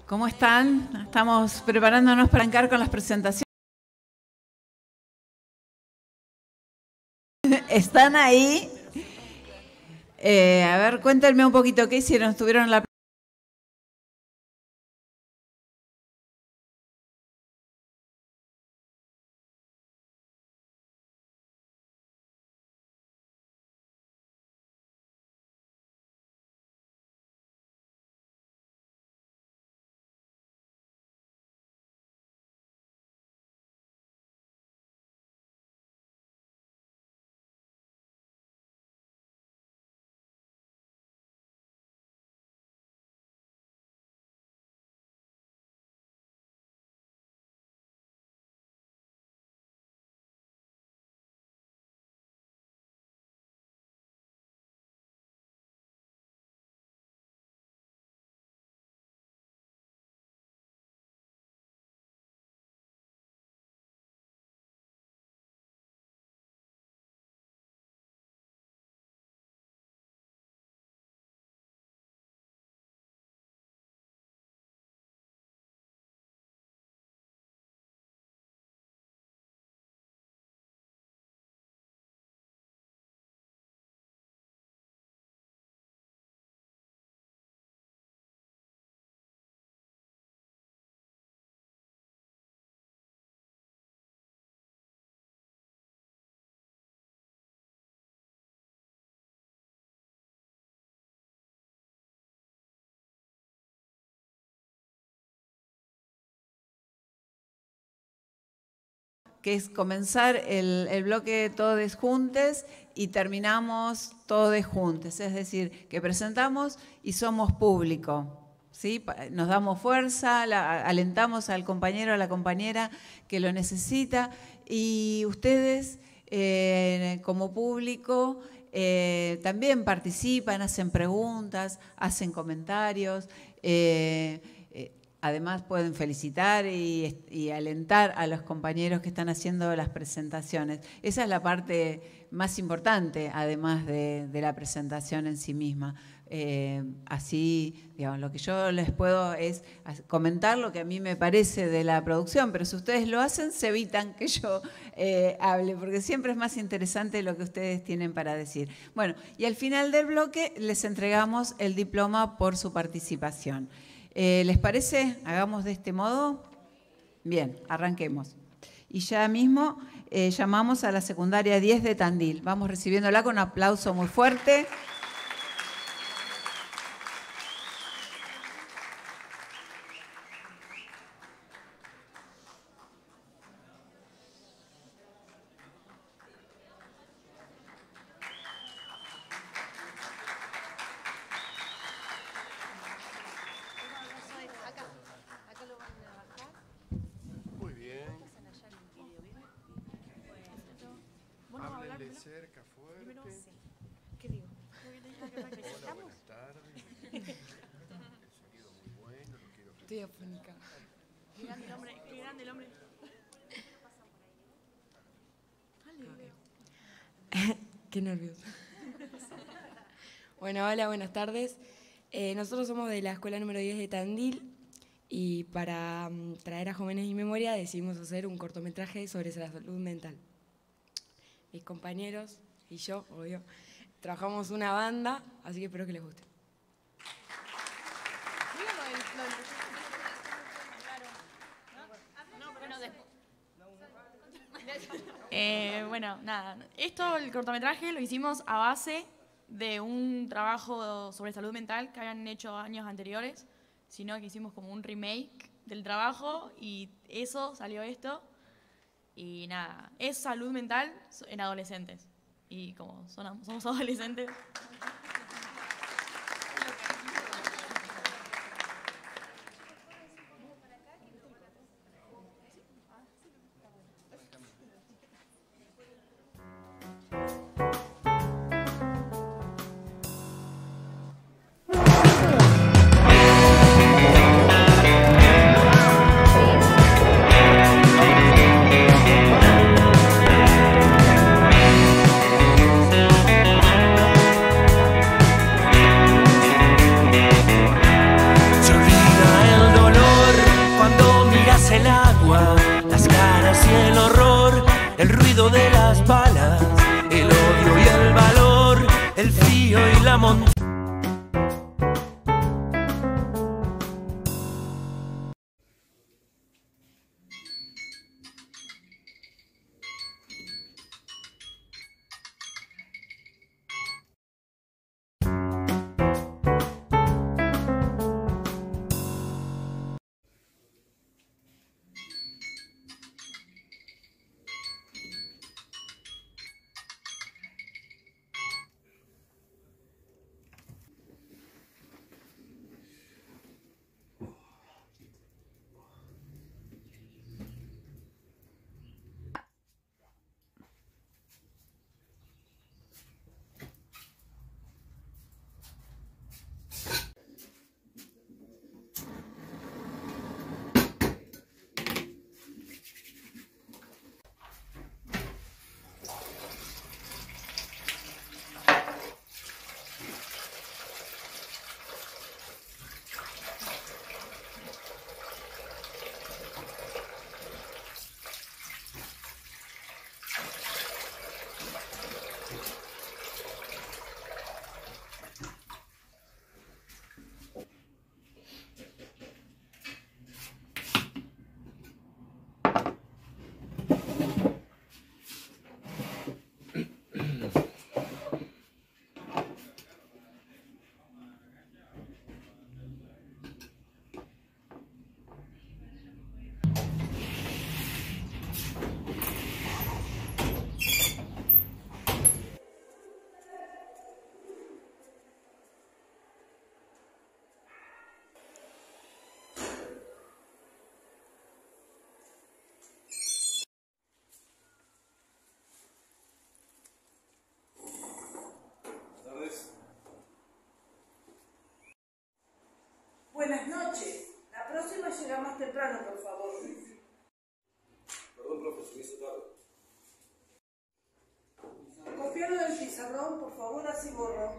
¿Cómo están? Estamos preparándonos para arrancar con las presentaciones. ¿Están ahí? A ver, cuéntenme un poquito qué hicieron. ¿Estuvieron en la... que es comenzar el bloque Todes Juntes y terminamos Todes Juntes, es decir, que presentamos y somos público, ¿sí? Nos damos fuerza, alentamos al compañero, a la compañera que lo necesita y ustedes como público también participan, hacen preguntas, hacen comentarios, además pueden felicitar y alentar a los compañeros que están haciendo las presentaciones. Esa es la parte más importante, además de la presentación en sí misma. Así, digamos, lo que yo les puedo es comentar lo que a mí me parece de la producción, pero si ustedes lo hacen, se evitan que yo hable, porque siempre es más interesante lo que ustedes tienen para decir. Bueno, y al final del bloque les entregamos el diploma por su participación. ¿Les parece? ¿Hagamos de este modo? Bien, arranquemos. Y ya mismo llamamos a la secundaria 10 de Tandil. Vamos recibiéndola con un aplauso muy fuerte. Cerca, fuerte. ¿Qué digo? Hola, buenas tardes. El sonido muy bueno, no quiero... Estoy afónica. Qué grande el hombre, qué grande el hombre. Qué nervioso. Bueno, hola, buenas tardes. Nosotros somos de la escuela número 10 de Tandil y para traer a Jóvenes y Memoria decidimos hacer un cortometraje sobre la salud mental. Mis compañeros y yo, obvio, trabajamos una banda, así que espero que les guste. Bueno, nada, el cortometraje lo hicimos a base de un trabajo sobre salud mental que habían hecho años anteriores, sino que hicimos como un remake del trabajo y eso salió esto. Y nada, es salud mental en adolescentes. Y como somos adolescentes... más temprano, por favor. Perdón, profe, se me hizo tarde. Copiarlo del pizarrón, por favor, así borro.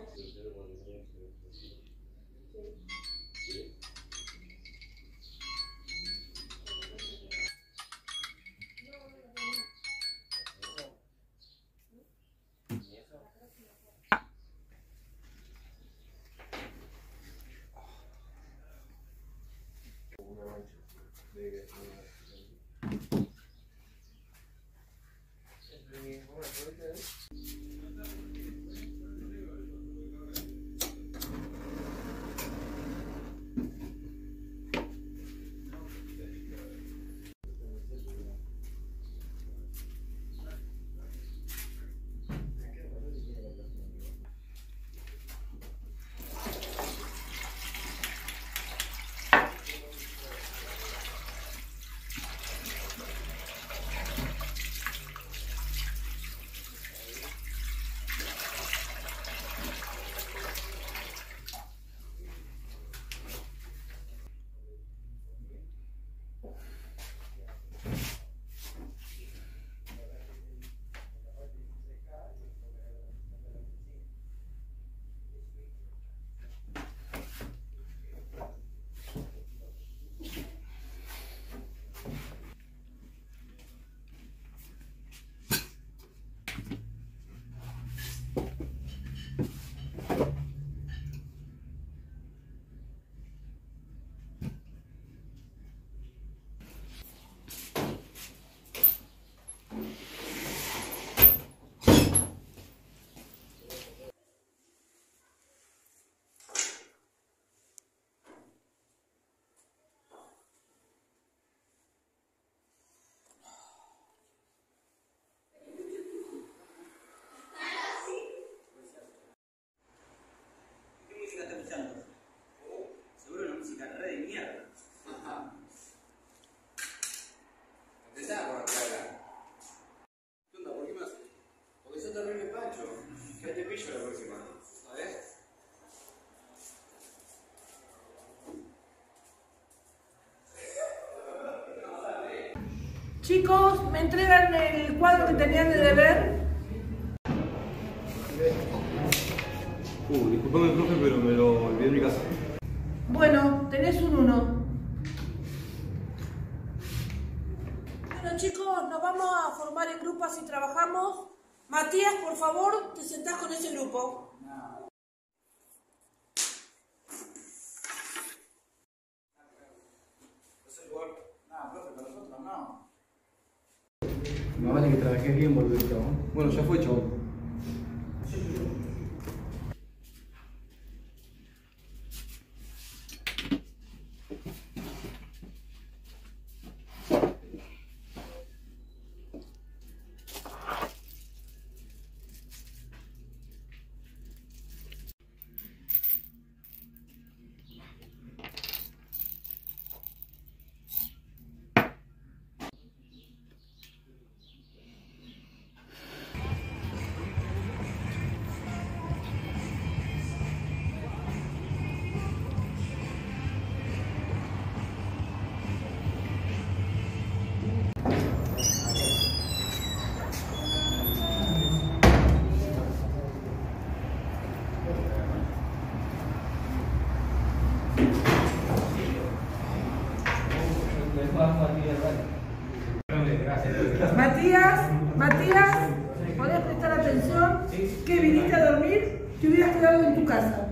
Chicos, ¿me entregan el cuadro que tenían de deber? Disculpame, profe, pero me lo olvidé en mi casa. Bueno, tenés un 1. Bueno, chicos, nos vamos a formar en grupo así trabajamos. Matías, por favor, te sentás con ese grupo. No vale que trabajes bien, boludo. Bueno, ya fue, chabón. Matías, ¿podés prestar atención? ¿Que viniste a dormir? Te hubieras quedado en tu casa.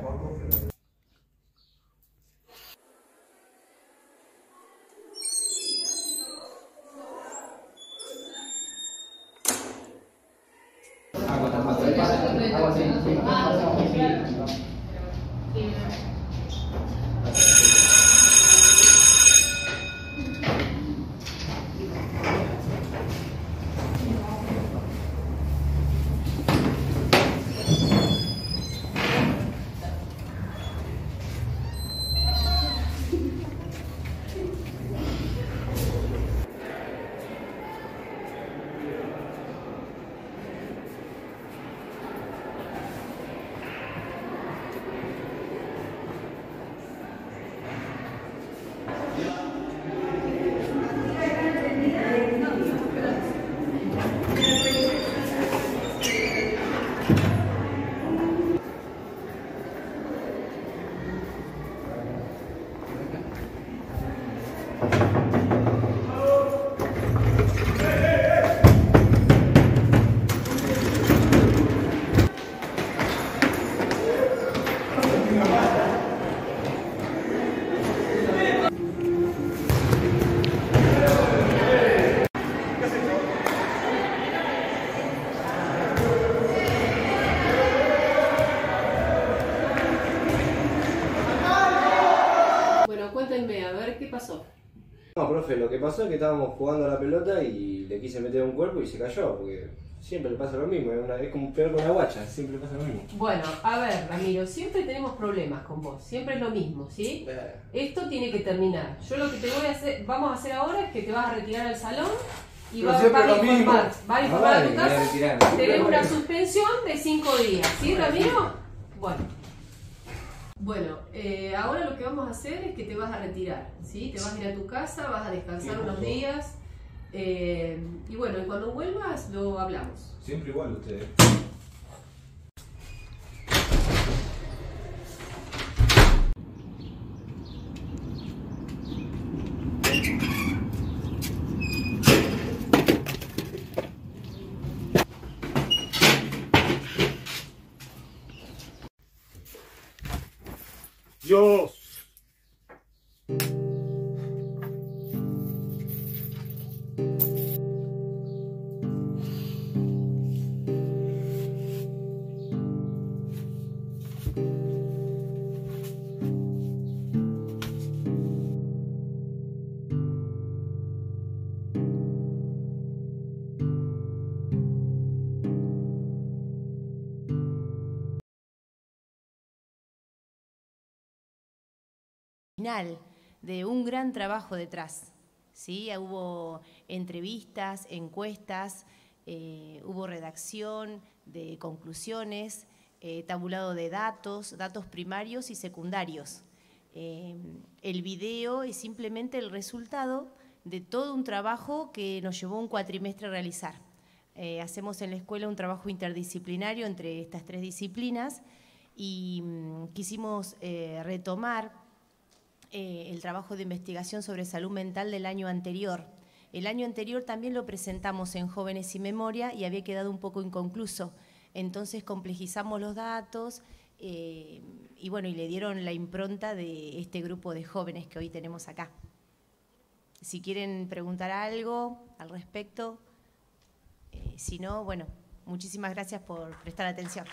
cuéntenme, a ver, ¿qué pasó? No, profe, lo que pasó es que estábamos jugando a la pelota y le quise meter un cuerpo y se cayó, porque siempre le pasa lo mismo, es como peor con la guacha, siempre le pasa lo mismo. Bueno, a ver, Ramiro, siempre tenemos problemas con vos, siempre es lo mismo, ¿sí? Esto tiene que terminar. Yo lo que te voy a hacer, vamos a hacer ahora es que te vas a retirar al salón y vas a informar a tu casa. Tenés una suspensión de 5 días, ¿sí, Ramiro? Bueno, ahora lo que vamos a hacer es que te vas a retirar, ¿sí? Te vas a ir a tu casa, vas a descansar unos días y bueno, y cuando vuelvas lo hablamos. Siempre igual ustedes. Dios. De un gran trabajo detrás, ¿sí? Hubo entrevistas, encuestas, hubo redacción de conclusiones, tabulado de datos primarios y secundarios. El video es simplemente el resultado de todo un trabajo que nos llevó un cuatrimestre a realizar. Hacemos en la escuela un trabajo interdisciplinario entre estas 3 disciplinas y quisimos retomar el trabajo de investigación sobre salud mental del año anterior. El año anterior también lo presentamos en Jóvenes y Memoria y había quedado un poco inconcluso. Entonces complejizamos los datos y bueno, y le dieron la impronta de este grupo de jóvenes que hoy tenemos acá. Si quieren preguntar algo al respecto, si no, bueno, muchísimas gracias por prestar atención.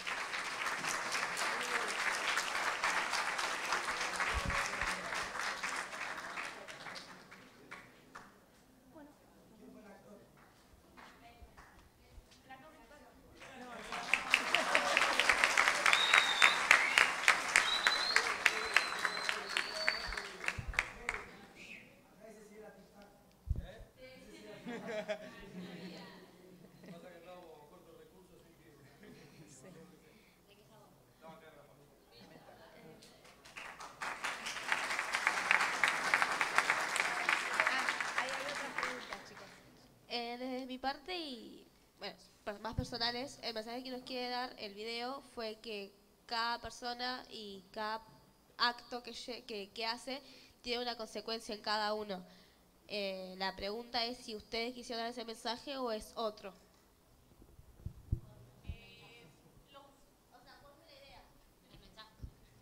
Desde mi parte y bueno, más personales, el mensaje que nos quiere dar el video fue que cada persona y cada acto que hace tiene una consecuencia en cada uno. La pregunta es si ustedes quisieron dar ese mensaje o es otro. ¿Cuál fue la idea del mensaje?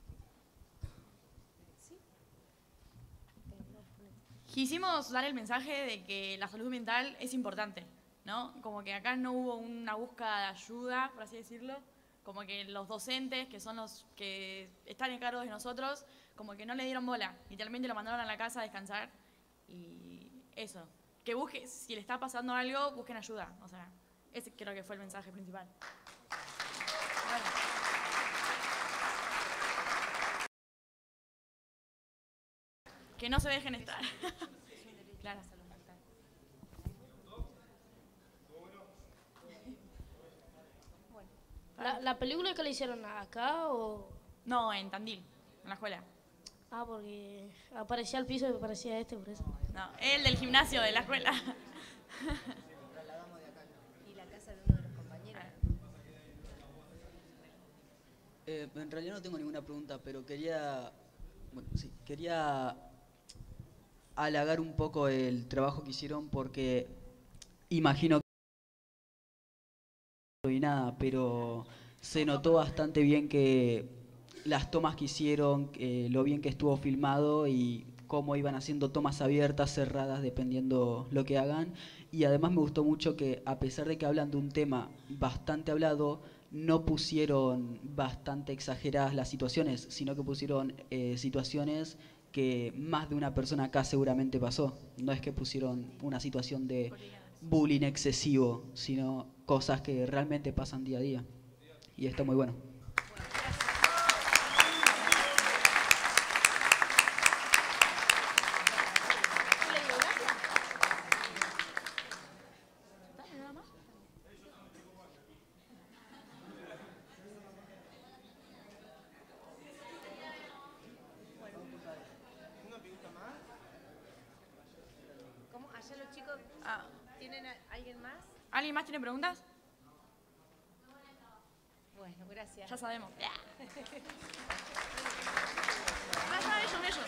Quisimos dar el mensaje de que la salud mental es importante, ¿no? Como que acá no hubo una búsqueda de ayuda, por así decirlo, como que los docentes, que son los que están en cargo de nosotros, como que no le dieron bola, literalmente lo mandaron a la casa a descansar y eso, que busquen, si le está pasando algo, busquen ayuda, o sea, ese creo que fue el mensaje principal. Bueno. Que no se dejen estar. Claro. ¿La película que le hicieron acá o...? No, en Tandil, en la escuela. Ah, porque aparecía al piso y aparecía por eso. No, el del gimnasio de la escuela. Y la casa de uno de los compañeros. En realidad no tengo ninguna pregunta, pero quería halagar un poco el trabajo que hicieron porque imagino que y nada, pero se notó bastante bien que las tomas que hicieron, lo bien que estuvo filmado y cómo iban haciendo tomas abiertas, cerradas, dependiendo lo que hagan. Y además me gustó mucho que, a pesar de que hablan de un tema bastante hablado, no pusieron bastante exageradas las situaciones, sino que pusieron situaciones que más de una persona acá seguramente pasó. No es que pusieron una situación de bullying excesivo, sino cosas que realmente pasan día a día. Y está muy bueno. ¿Alguien más tiene preguntas? Bueno, gracias. Ya sabemos. Ellos.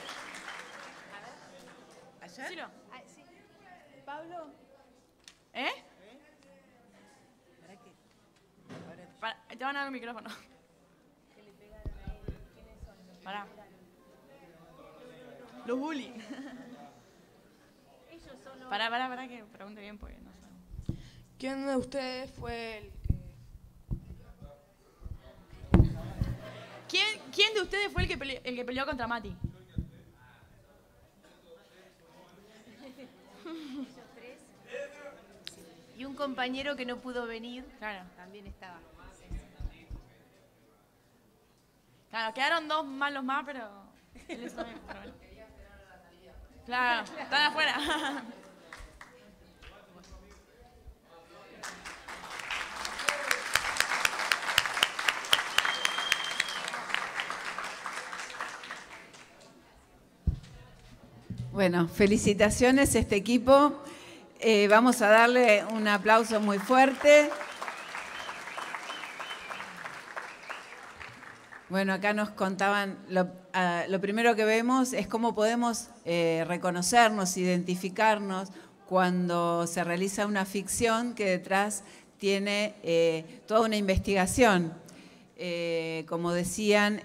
¿Ayer? Ciro. Sí. Pablo. ¿Eh? Te van a dar un micrófono. Pará. Los bullying. Pará, que pregunte bien porque no sabemos. ¿Quién de ustedes fue el ¿Quién de ustedes fue el que peleó contra Mati? Ellos tres. Y un compañero que no pudo venir, claro, también estaba. Claro, quedaron dos malos más, pero él es también. Pero bueno. Claro, están afuera. Bueno, felicitaciones a este equipo. Vamos a darle un aplauso muy fuerte. Bueno, acá nos contaban, lo primero que vemos es cómo podemos reconocernos, identificarnos cuando se realiza una ficción que detrás tiene toda una investigación. Como decían,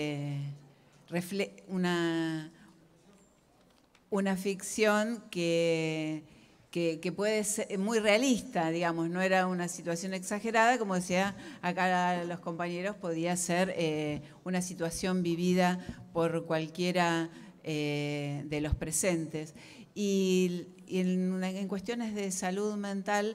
una ficción que puede ser muy realista, digamos, no era una situación exagerada, como decía acá los compañeros, podía ser una situación vivida por cualquiera de los presentes. Y en cuestiones de salud mental,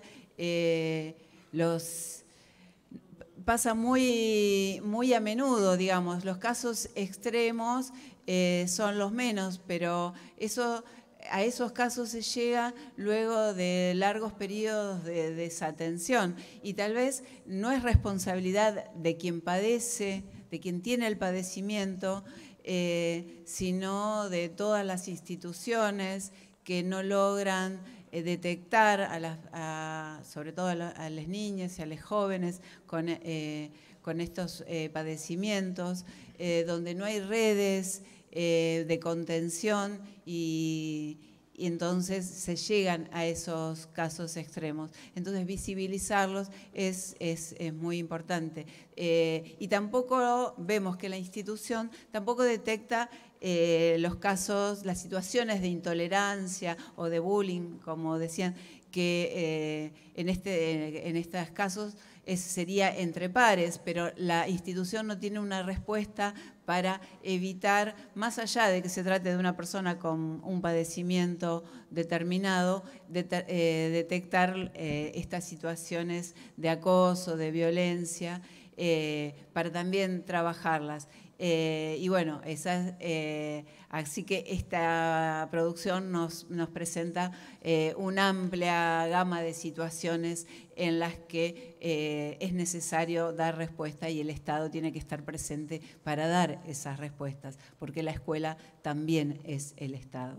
pasa muy a menudo, digamos, los casos extremos son los menos, pero a esos casos se llega luego de largos periodos de desatención y tal vez no es responsabilidad de quien padece, de quien tiene el padecimiento, sino de todas las instituciones que no logran detectar, sobre todo a las niñas y a los jóvenes con estos padecimientos, donde no hay redes de contención y entonces se llegan a esos casos extremos. Entonces visibilizarlos es muy importante. Y tampoco vemos que la institución tampoco detecta los casos, las situaciones de intolerancia o de bullying, como decían, que en estos casos sería entre pares, pero la institución no tiene una respuesta para evitar, más allá de que se trate de una persona con un padecimiento determinado, detectar estas situaciones de acoso, de violencia, para también trabajarlas. Y bueno, así que esta producción nos presenta una amplia gama de situaciones en las que es necesario dar respuesta y el Estado tiene que estar presente para dar esas respuestas, porque la escuela también es el Estado.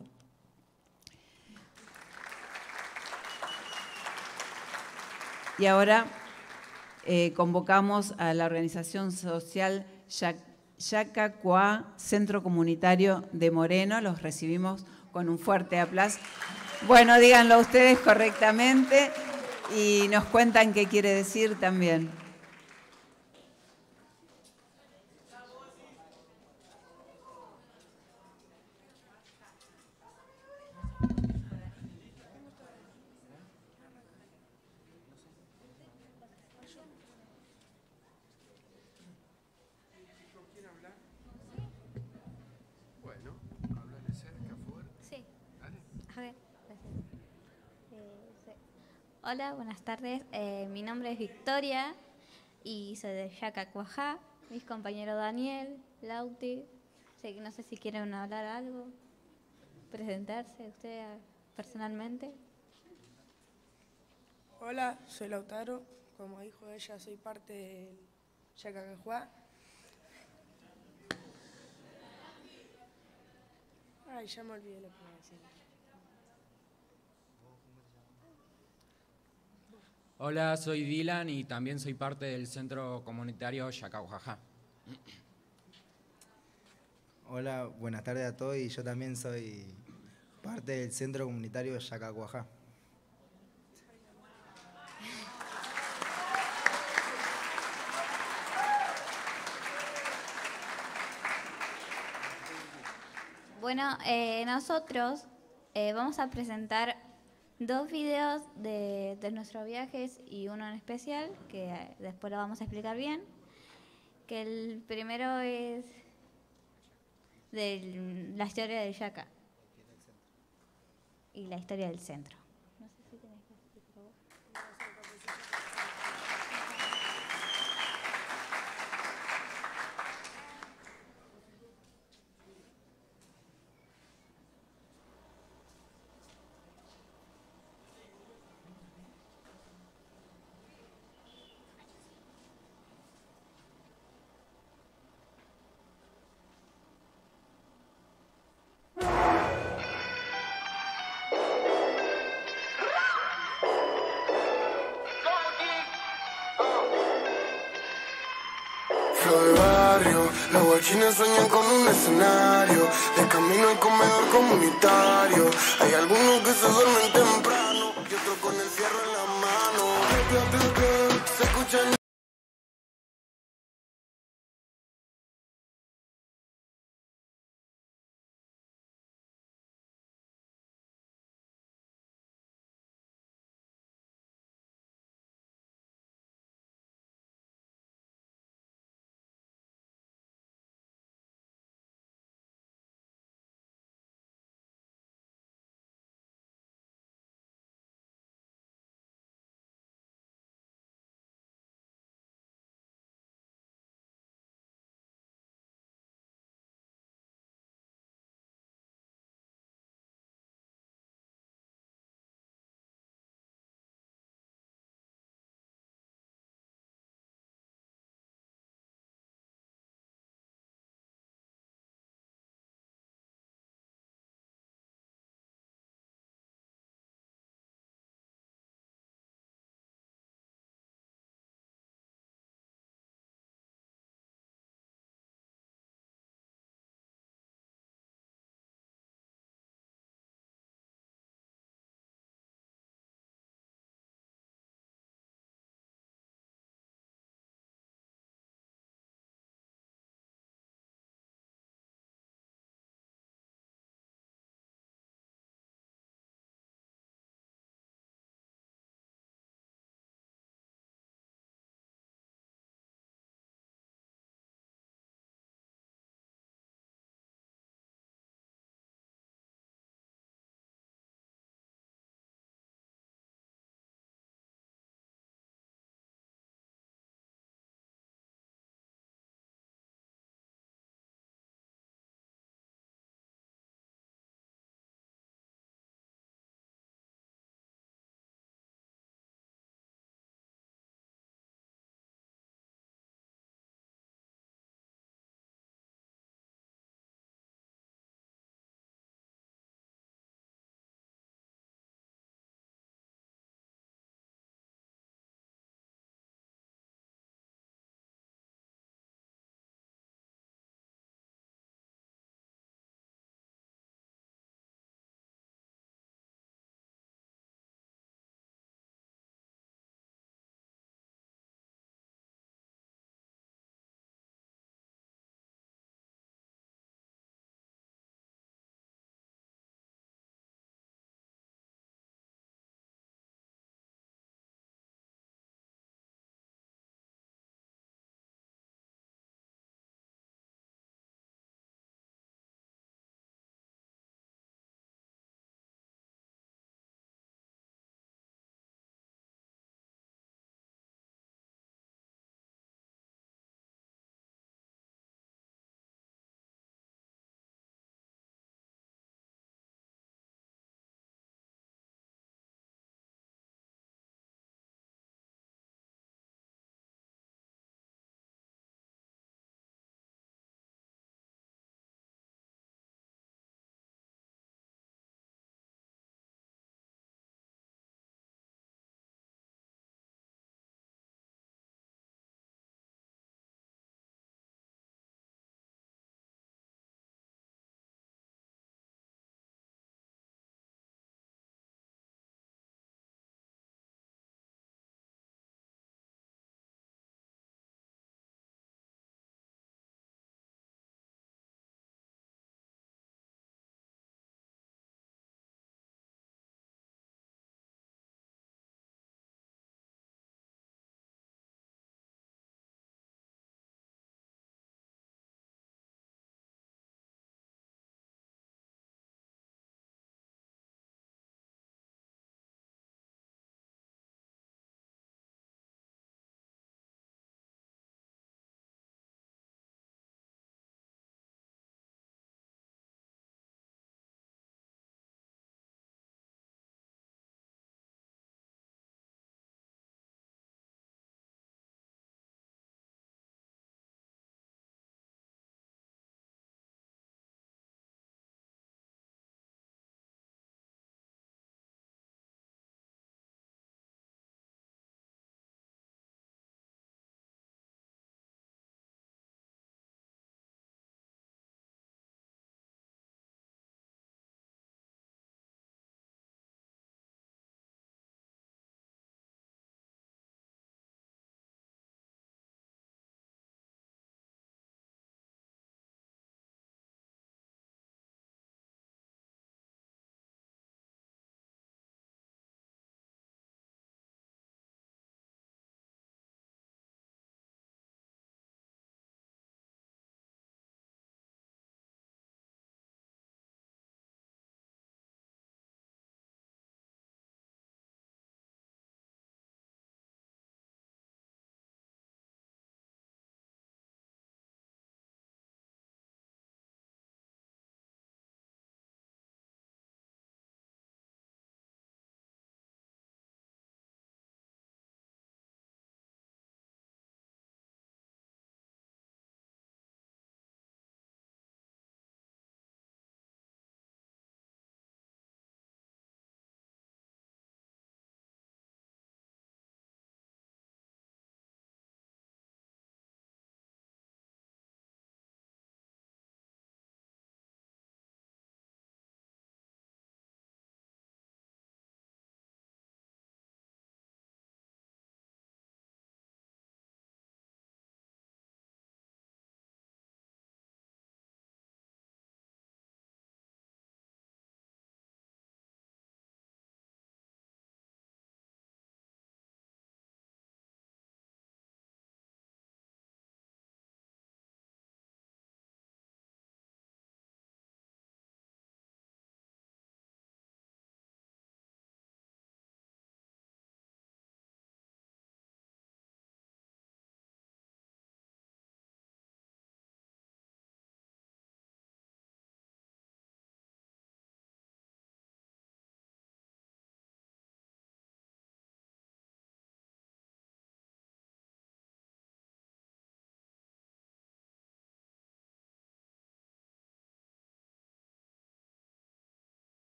Y ahora convocamos a la organización social Yacacuá, Centro Comunitario de Moreno. Los recibimos con un fuerte aplauso. Bueno, díganlo ustedes correctamente y nos cuentan qué quiere decir también. Bueno, Hola, buenas tardes. Mi nombre es Victoria y soy de Yacacuajá. Mis compañeros Daniel, Lauti. No sé si quieren hablar algo, presentarse usted personalmente. Hola, soy Lautaro. Como dijo ella, soy parte del Yacacuajá. Ay, ya me olvidé lo que iba a decir. Hola, soy Dylan y también soy parte del Centro Comunitario Yacaujajá. Hola, buenas tardes a todos y yo también soy parte del Centro Comunitario Yacacuajá. Bueno, nosotros vamos a presentar 2 videos de nuestros viajes y uno en especial, que después lo vamos a explicar bien. Que el primero es de la historia del Yaca y la historia del centro. No sé si tenés que explicar vos. Flow de barrio, los guachines sueñan con un escenario. De camino al comedor comunitario. Hay algunos que se duermen temprano y otros con el fierro en la mano. Se escuchan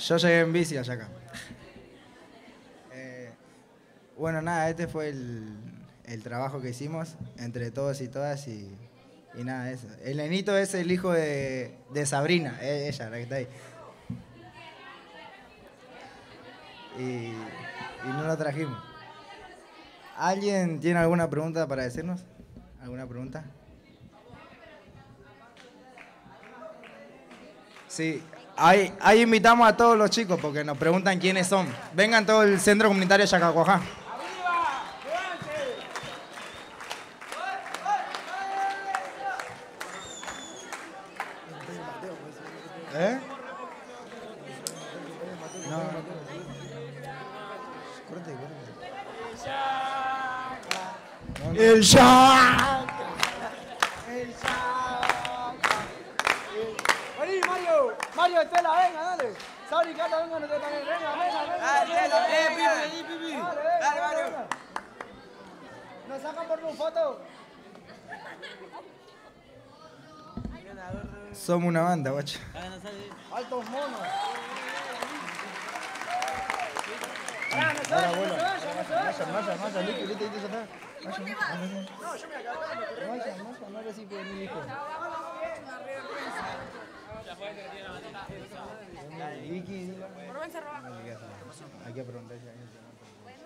Yo llegué en bici allá acá. Bueno, nada, este fue el trabajo que hicimos entre todos y todas y nada, eso. El nenito es el hijo de Sabrina, ella, la que está ahí. Y no lo trajimos. ¿Alguien tiene alguna pregunta para decirnos? ¿Alguna pregunta? Sí, ahí invitamos a todos los chicos porque nos preguntan quiénes son. Vengan todo el Centro Comunitario Yacacuajá. ¿Eh? No. Corte. El Shaq. Vení, Mario Estela, venga, dale. Sabri y Cata, vengan ustedes también. Venga. Pipi. Dale, Mario. ¿Nos sacan por una foto? Somos una banda, guacho. Altos monos. Ahora, bueno. Vaya, listo, ya está. Vaya. No, yo me acabo. No recibo mi hijo. Vicky, hay que preguntar si alguien se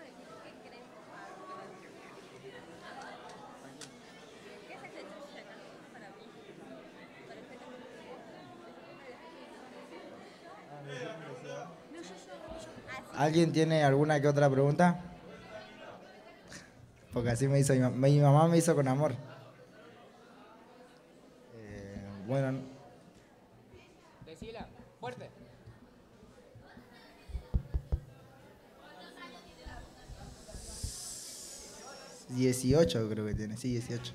¿Alguien tiene alguna que otra pregunta? Porque así me hizo mi mamá me hizo con amor. Bueno. Decila, fuerte. $18 creo que tiene, sí, 18.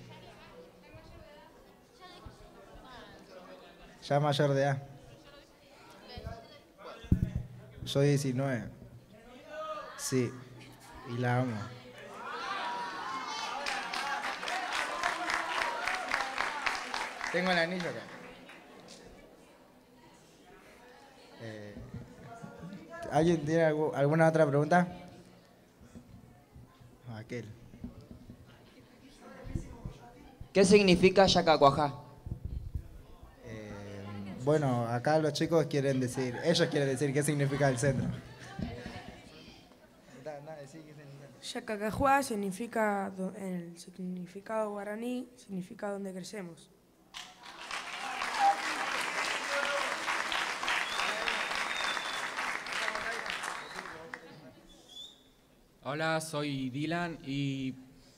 Ya mayor de edad. Yo 19. Sí, y la amo. Tengo el anillo acá. ¿Alguien tiene alguna otra pregunta? Aquel. ¿Qué significa Yacacuajá? Bueno, acá los chicos ellos quieren decir qué significa el centro. Yacacajuá significa, en el significado guaraní, significa donde crecemos. Hola, soy Dylan y...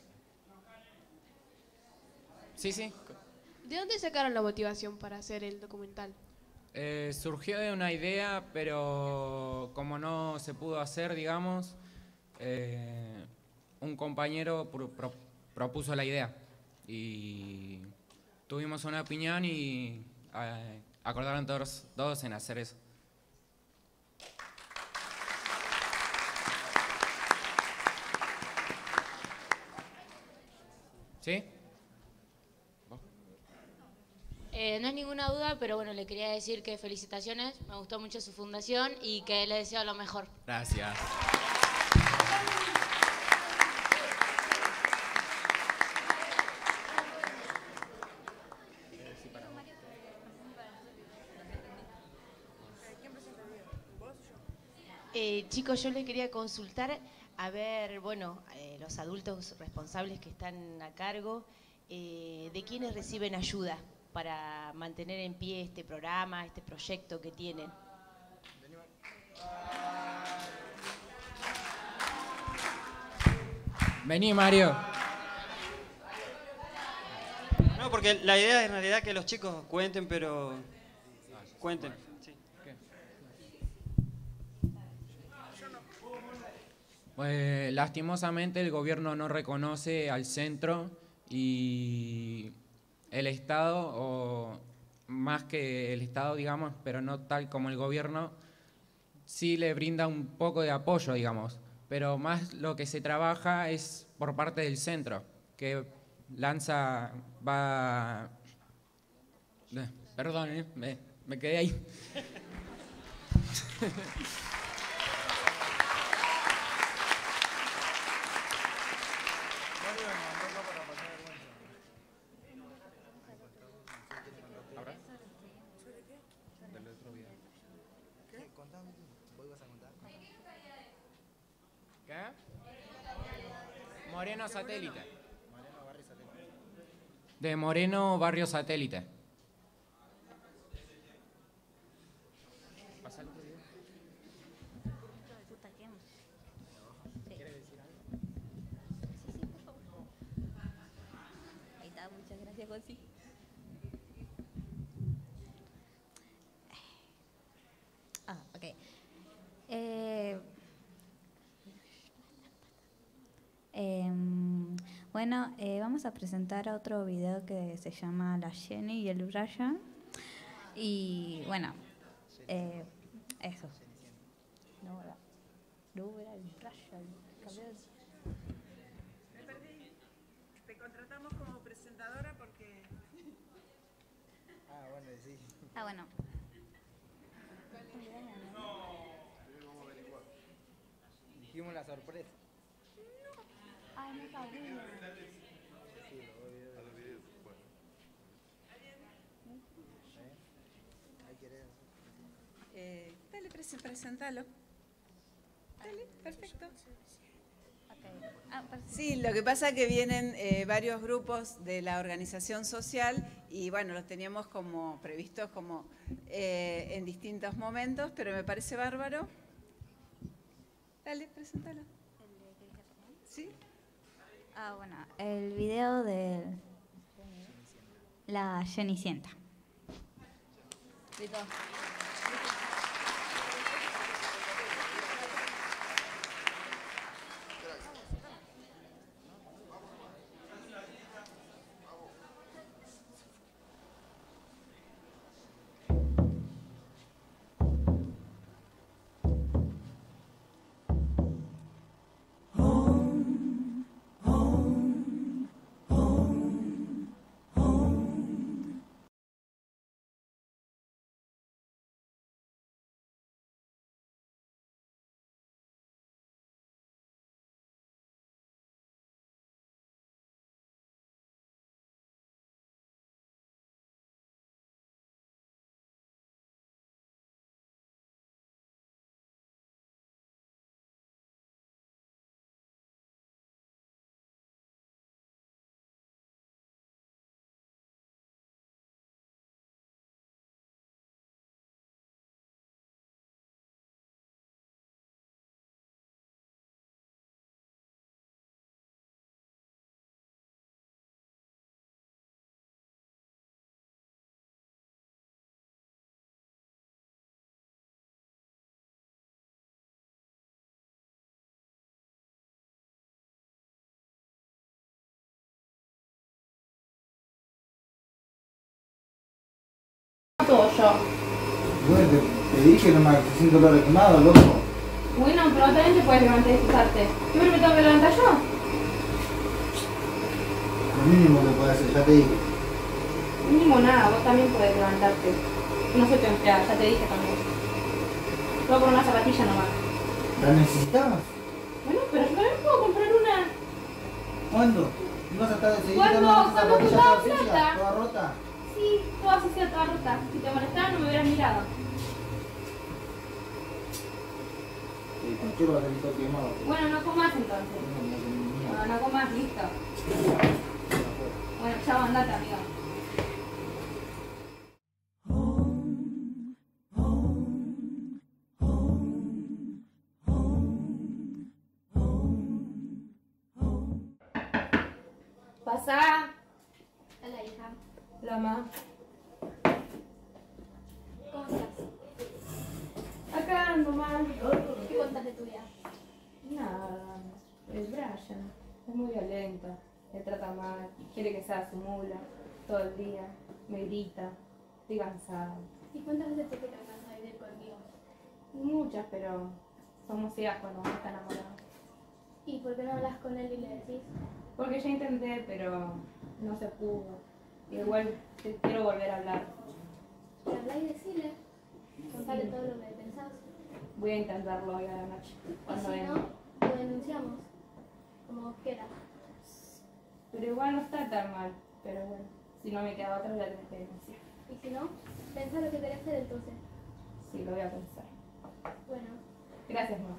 Sí. ¿De dónde sacaron la motivación para hacer el documental? Surgió de una idea, pero como no se pudo hacer, digamos, un compañero propuso la idea y tuvimos una opinión y acordaron todos en hacer eso. ¿Sí? No es ninguna duda, pero bueno, le quería decir que felicitaciones, me gustó mucho su fundación y que le deseo lo mejor. Gracias. Chicos, yo les quería consultar, a ver, bueno, los adultos responsables que están a cargo, ¿de quiénes reciben ayuda para mantener en pie este programa, este proyecto que tienen? Vení, Mario. No, porque la idea es en realidad que los chicos cuenten, pero... Cuenten. Sí. Pues, lastimosamente el gobierno no reconoce al centro y el Estado, o más que el Estado, digamos, pero no tal como el gobierno, sí le brinda un poco de apoyo, digamos, pero más lo que se trabaja es por parte del centro, que perdón, me quedé ahí. ¿Qué? Moreno Satélite. De Moreno Barrio Satélite. ¿Pasa el otro video? ¿Quieres decir algo? Sí, por favor. Ahí está, muchas gracias, José. Ok. Bueno, vamos a presentar otro video que se llama La Jenny y el Brian. Y bueno, eso. No era el Brian. Me perdí. Te contratamos como presentadora porque... Ah, bueno, sí. Ah, bueno. Dijimos la sorpresa. Ay, no sabía. Dale, presentalo. Dale, perfecto. Sí, lo que pasa es que vienen varios grupos de la organización social y bueno, los teníamos como previstos como en distintos momentos, pero me parece bárbaro. Dale, preséntalo. ¿Sí? Ah, bueno, el video de la Cenicienta. Listo. Todo yo. Bueno, te dije que no me siento todo quemado, loco. Bueno, pero también te puedes levantar y fijarte. ¿Yo me tengo que levantar yo? Lo mínimo que puedes hacer, ya te dije. Mínimo nada, vos también podés levantarte. No soy tu empleada, ya te dije también. Voy por una zapatilla nomás. ¿La necesitabas? Bueno, pero yo también puedo comprar una. ¿Cuándo? ¿Ibas a estar de seguir ¿Cuándo? dando esa ¿Cuándo zapatilla juntaba toda sucia, plata? toda rota? Sí, toda sucia, toda rota. Si te molestaba no me hubieras mirado. Sí, con churro vas a salir todo quemado. Bueno, no comas entonces. No, no comas, listo. Bueno, ya andate, amigo. Pasá. Hola, hija. La mamá. ¿Cómo estás? Acá ando, mamá. ¿Qué cuentas de tu vida? Nada. El Brian es muy violento. Me trata mal. Quiere que sea su mula. Todo el día. Me grita. Estoy cansada. ¿Y cuántas veces te tratas de vivir conmigo? Muchas, pero somos ciegas cuando uno está enamorado. ¿Y por qué no hablas con él y le decís? Porque ya intenté, pero no se pudo. Igual quiero volver a hablar. Y habla y decile. Contale todo lo que pensás. Voy a intentarlo hoy a la noche. Y Cuando si venga. no, lo denunciamos, como vos quieras. Pero igual no está tan mal. Pero bueno, si no me queda otra, la tenés que denunciar. Y si no, pensá lo que querés hacer entonces. Sí, lo voy a pensar. Bueno. Gracias, mamá.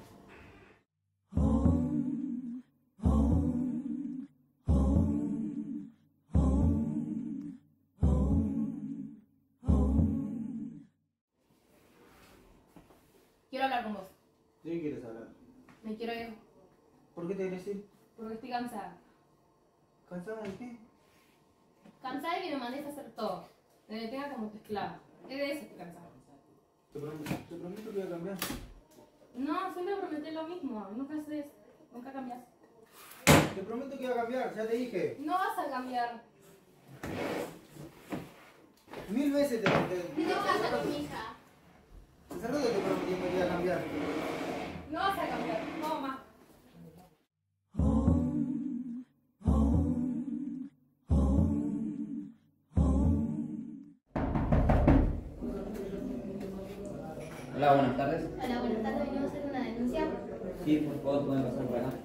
Quiero hablar con vos. ¿De qué quieres hablar? Me quiero ir ¿Por qué te quieres ir? porque estoy cansada. ¿Cansada de qué? Cansada de que me mandes a hacer todo. De que me tenga como tu esclava. Es de eso estoy cansada. Te prometo que voy a cambiar. No, siempre prometés lo mismo. Nunca haces, nunca cambias. Te prometo que voy a cambiar, ya te dije. No vas a cambiar. 1000 veces te prometí. No vas a con mi hija. Hace rato te prometí que iba a cambiar. No vas a cambiar. No, mamá. Hola, buenas tardes. Hola, buenas tardes. Venimos a hacer una denuncia. Sí, por favor, pueden pasar por acá.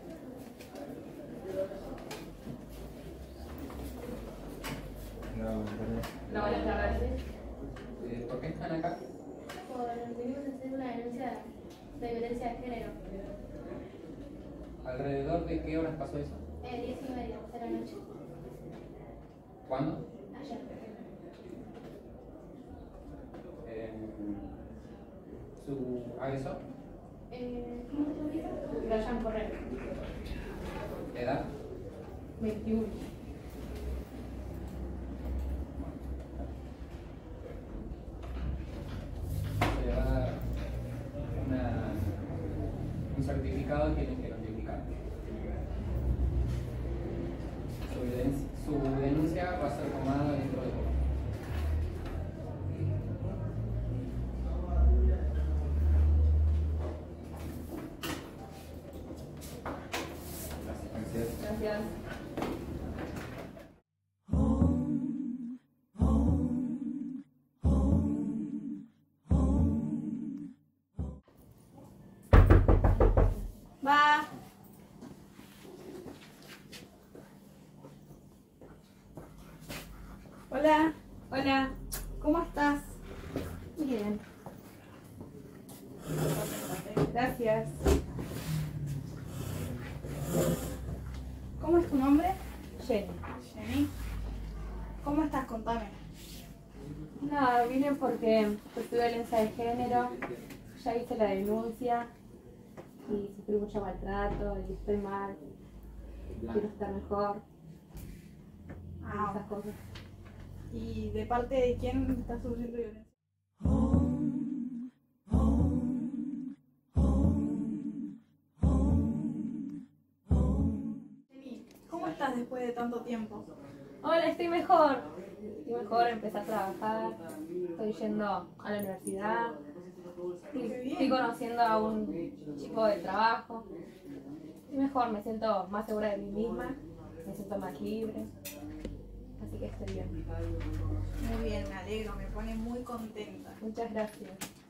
No, buenas tardes. No, buenas tardes. ¿Por qué están acá? Venimos a hacer una denuncia de violencia de género. ¿Alrededor de qué horas pasó eso? 10:30 de la noche. ¿Cuándo? Ayer. ¿Su agresor? ¿Cómo te llamas? Brian Correa. ¿Edad? 21. Se le va a dar un certificado y tienen que notificar. Su denuncia va a ser tomada dentro de poco. Gracias. Va. Hola. Hola. ¿Cómo estás? Bien. Gracias. ¿Cómo es tu nombre? Jenny. Jenny. ¿Cómo estás? Contame. No, vine porque sufrí violencia de género, ya hice la denuncia y sufrí mucho maltrato y estoy mal, quiero estar mejor, esas cosas. ¿Y de parte de quién estás sufriendo violencia? Jenny, ¿cómo estás después de tanto tiempo? Hola, estoy mejor, empecé a trabajar, estoy yendo a la universidad, estoy conociendo a un chico de trabajo, estoy mejor, me siento más segura de mí misma, me siento más libre, así que estoy bien. Muy bien, me alegro, me pone muy contenta. Muchas gracias.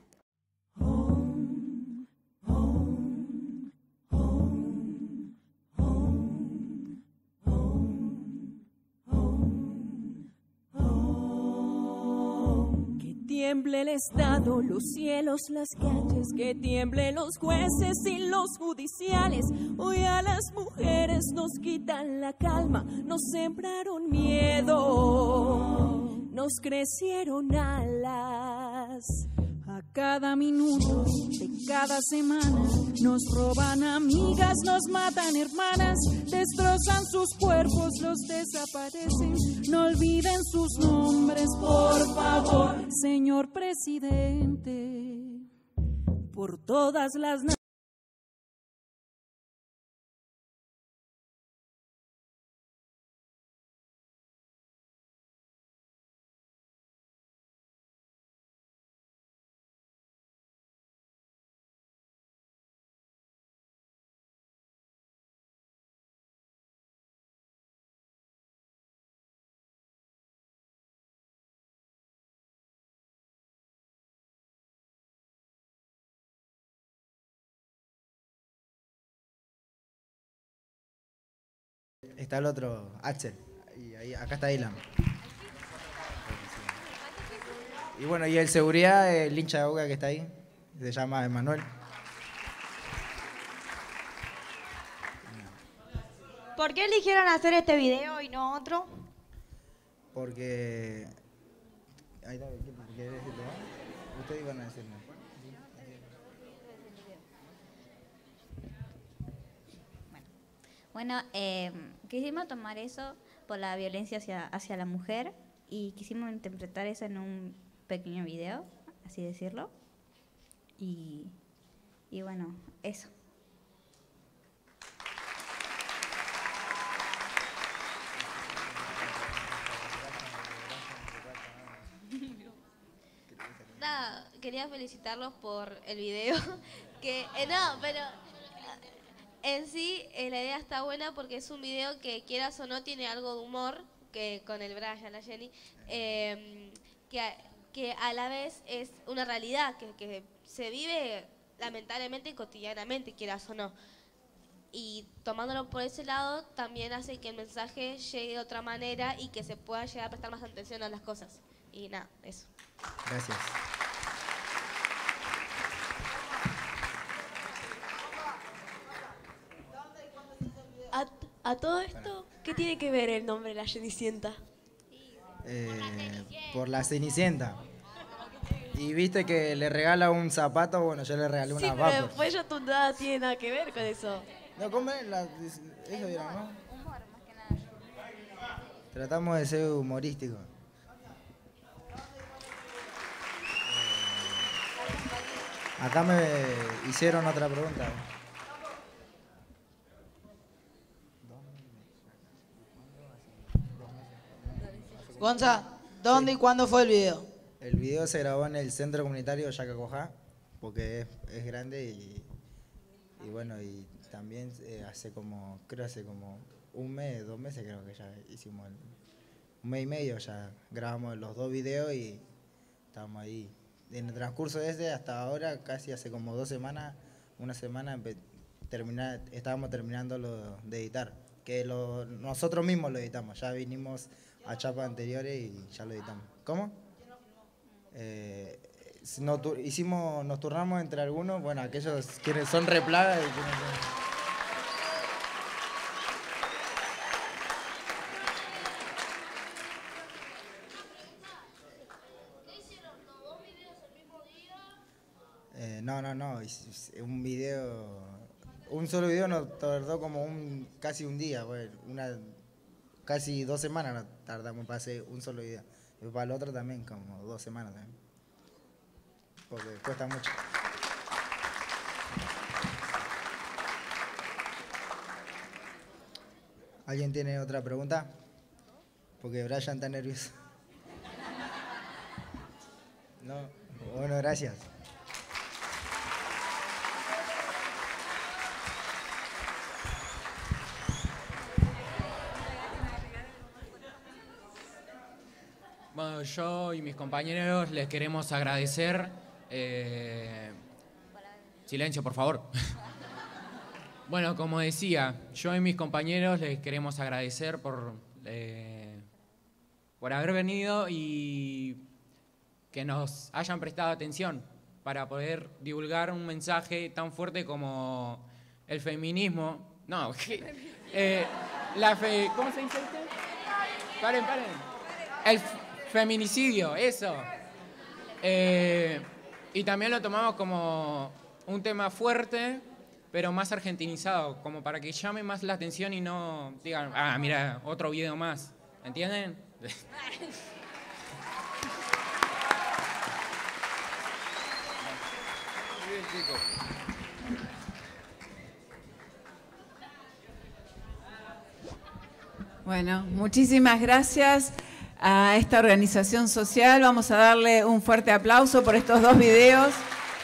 Tiemble el Estado, los cielos, las calles, que tiemblen los jueces y los judiciales. Hoy a las mujeres nos quitan la calma, nos sembraron miedo, nos crecieron alas. A cada minuto de cada semana nos roban amigas, nos matan hermanas, destrozan sus cuerpos, los desaparecen. No olviden sus nombres, por favor, señor presidente, por todas las está el otro, Axel. Y ahí, acá está Ilan. Y bueno, y el seguridad, el hincha de Boca que está ahí, se llama Emanuel. ¿Por qué eligieron hacer este video y no otro? Porque... Ahí está, ¿qué querés decirte, no? Ustedes iban a decirme. Bueno, quisimos tomar eso por la violencia hacia la mujer y quisimos interpretar eso en un pequeño video, así decirlo. Y bueno, eso. Nada, quería felicitarlos por el video. Que no, pero en sí la idea está buena porque es un video que, quieras o no, tiene algo de humor, que con el Brian, la Jenny, que a la vez es una realidad que se vive lamentablemente y cotidianamente, quieras o no. Y tomándolo por ese lado también hace que el mensaje llegue de otra manera y que se pueda llegar a prestar más atención a las cosas. Y nada, eso. Gracias. A todo esto, ¿qué tiene que ver el nombre de la Cenicienta? Por la Cenicienta. Y viste que le regala un zapato, bueno, yo le regalé una Sí, pero vapor. después ya tu nada tiene nada que ver con eso. No, ¿cómo es? Eso era, ¿no? Tratamos de ser humorísticos. Acá me hicieron otra pregunta. Gonza, ¿dónde y cuándo fue el video? El video se grabó en el centro comunitario Yacacojá, porque es grande y bueno, y también hace como un mes, 2 meses creo que ya hicimos, un mes y medio ya grabamos los 2 videos y estamos ahí. En el transcurso de ese hasta ahora, casi hace como 2 semanas, una semana, estábamos terminando de editar, que nosotros mismos lo editamos, ya vinimos a chapas anteriores y ya lo editamos. ¿Cómo? Nos turnamos entre algunos, bueno, aquellos que son replagas y quienes son... No, un video, un solo video nos tardó como casi un día, casi 2 semanas nos tardamos para hacer un solo video. Y para el otro también como 2 semanas también, porque cuesta mucho. ¿Alguien tiene otra pregunta? Porque Brian está nervioso. No, bueno, gracias. Bueno, yo y mis compañeros les queremos agradecer. Silencio, por favor. Bueno, como decía, yo y mis compañeros les queremos agradecer por haber venido y que nos hayan prestado atención para poder divulgar un mensaje tan fuerte como el feminismo. No, ¿cómo se dice esto? Paren. El feminicidio, eso. Y también lo tomamos como un tema fuerte, pero más argentinizado, como para que llame más la atención y no digan, mira, otro video más. ¿Entienden? Bien, chicos. Bueno, muchísimas gracias a esta organización social. Vamos a darle un fuerte aplauso por estos 2 videos.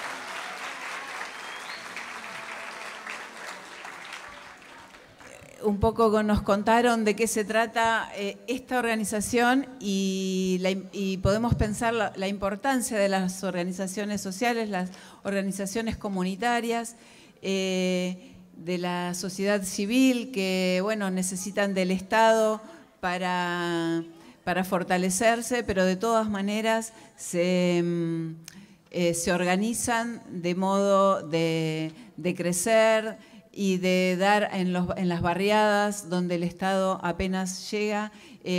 Un poco nos contaron de qué se trata esta organización y podemos pensar la importancia de las organizaciones sociales, las organizaciones comunitarias, la sociedad civil que, bueno, necesitan del Estado para fortalecerse, pero de todas maneras se organizan de modo de crecer y de dar en las barriadas donde el Estado apenas llega,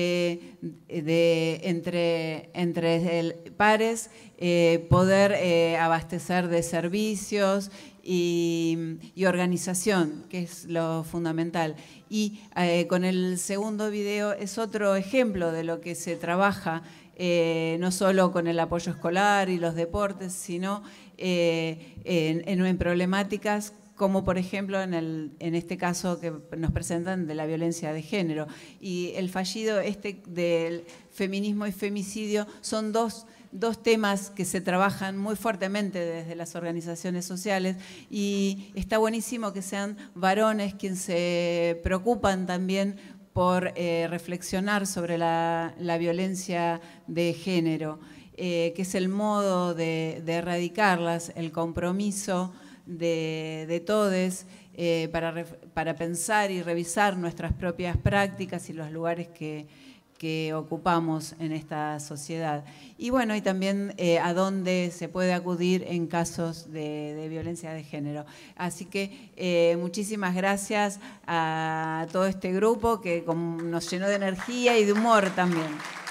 entre pares, poder abastecer de servicios y organización, que es lo fundamental. Y con el segundo video es otro ejemplo de lo que se trabaja, no solo con el apoyo escolar y los deportes, sino en problemáticas como por ejemplo en este caso que nos presentan de la violencia de género. Y el fallido del feminismo y femicidio son dos temas que se trabajan muy fuertemente desde las organizaciones sociales, y está buenísimo que sean varones quienes se preocupan también por reflexionar sobre la violencia de género, que es el modo de erradicarlas, el compromiso de todos para pensar y revisar nuestras propias prácticas y los lugares que ocupamos en esta sociedad. Y bueno, y también a dónde se puede acudir en casos de violencia de género. Así que muchísimas gracias a todo este grupo que nos llenó de energía y de humor también.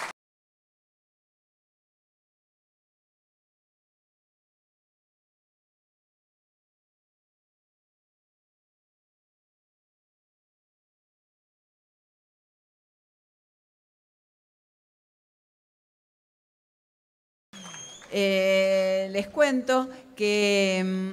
Les cuento que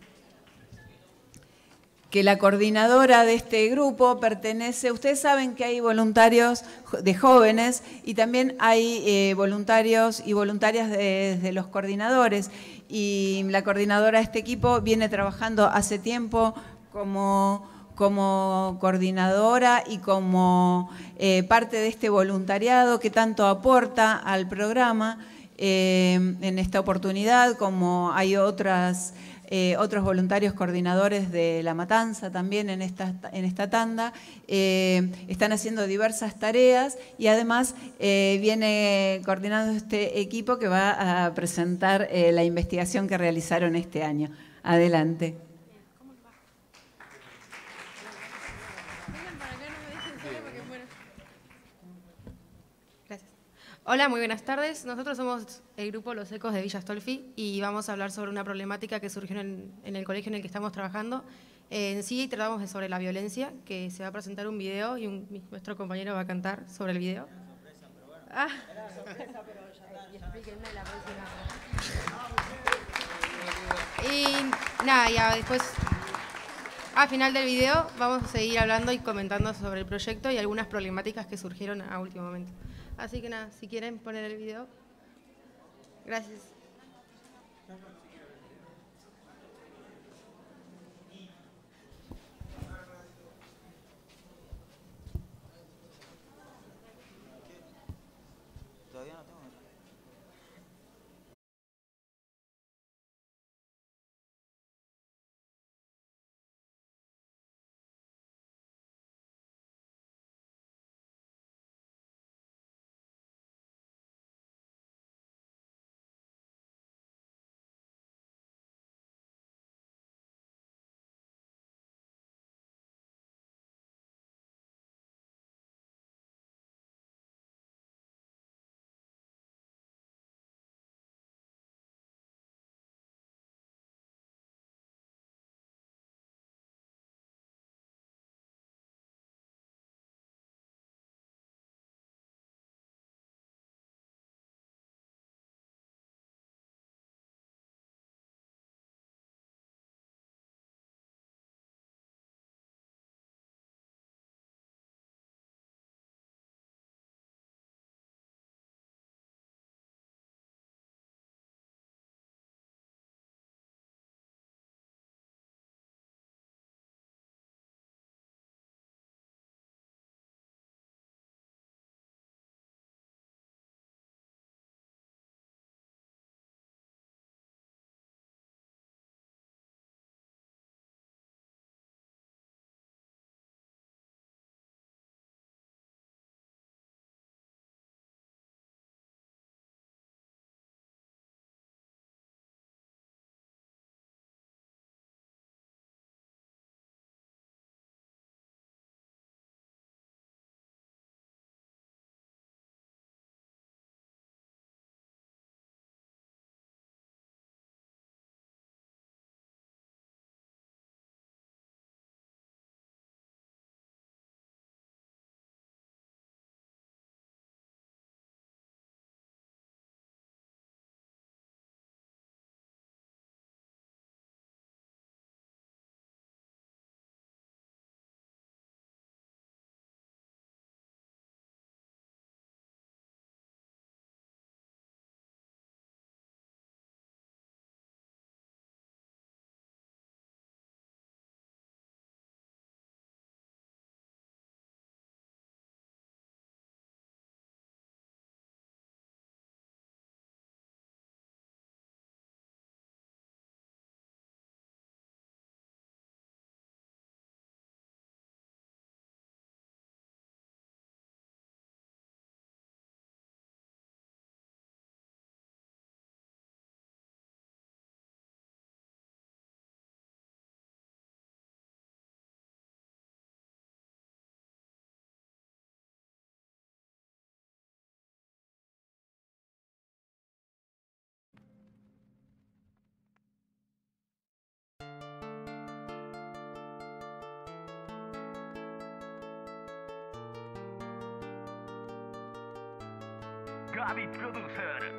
la coordinadora de este grupo pertenece, ustedes saben que hay voluntarios de jóvenes y también hay voluntarios y voluntarias de los coordinadores, y la coordinadora de este equipo viene trabajando hace tiempo como coordinadora y como parte de este voluntariado que tanto aporta al programa. En esta oportunidad, como hay otros voluntarios coordinadores de La Matanza también en esta tanda, están haciendo diversas tareas y además viene coordinando este equipo que va a presentar la investigación que realizaron este año. Adelante. Hola, muy buenas tardes. Nosotros somos el grupo Los Ecos de Villa Astolfi y vamos a hablar sobre una problemática que surgió en el colegio en el que estamos trabajando. En sí tratamos sobre la violencia, que se va a presentar un video y nuestro compañero va a cantar sobre el video. Ah. Y nada, ya después, al final del video, vamos a seguir hablando y comentando sobre el proyecto y algunas problemáticas que surgieron a último momento. Así que nada, si quieren poner el video. Gracias. Gaby Producer.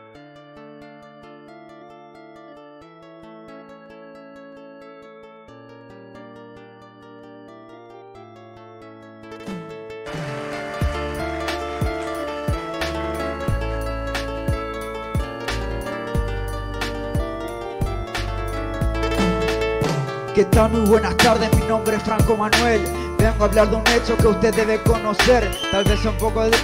¿Qué tal? Muy buenas tardes, mi nombre es Franco Manuel. Vengo a hablar de un hecho que usted debe conocer. Tal vez un poco de...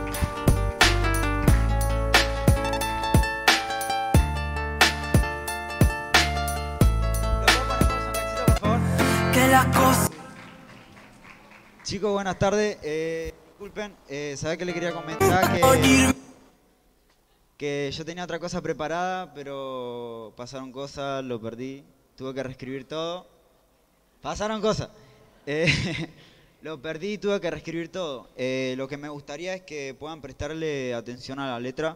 Que las cosas... Chicos, buenas tardes. Disculpen, ¿sabés qué le quería comentar? Que yo tenía otra cosa preparada, pero pasaron cosas, lo perdí. Tuve que reescribir todo. Pasaron cosas. Lo perdí y tuve que reescribir todo. Lo que me gustaría es que puedan prestarle atención a la letra.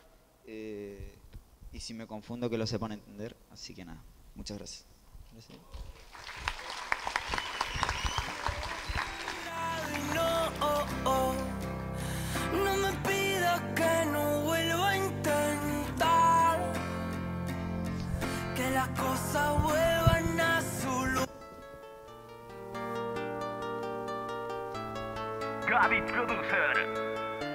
Y si me confundo, que lo sepan entender. Así que nada, muchas gracias. Gracias. No me pidas que no vuelva a intentar que las cosas vuelvan a su lugar. Gaby Producer.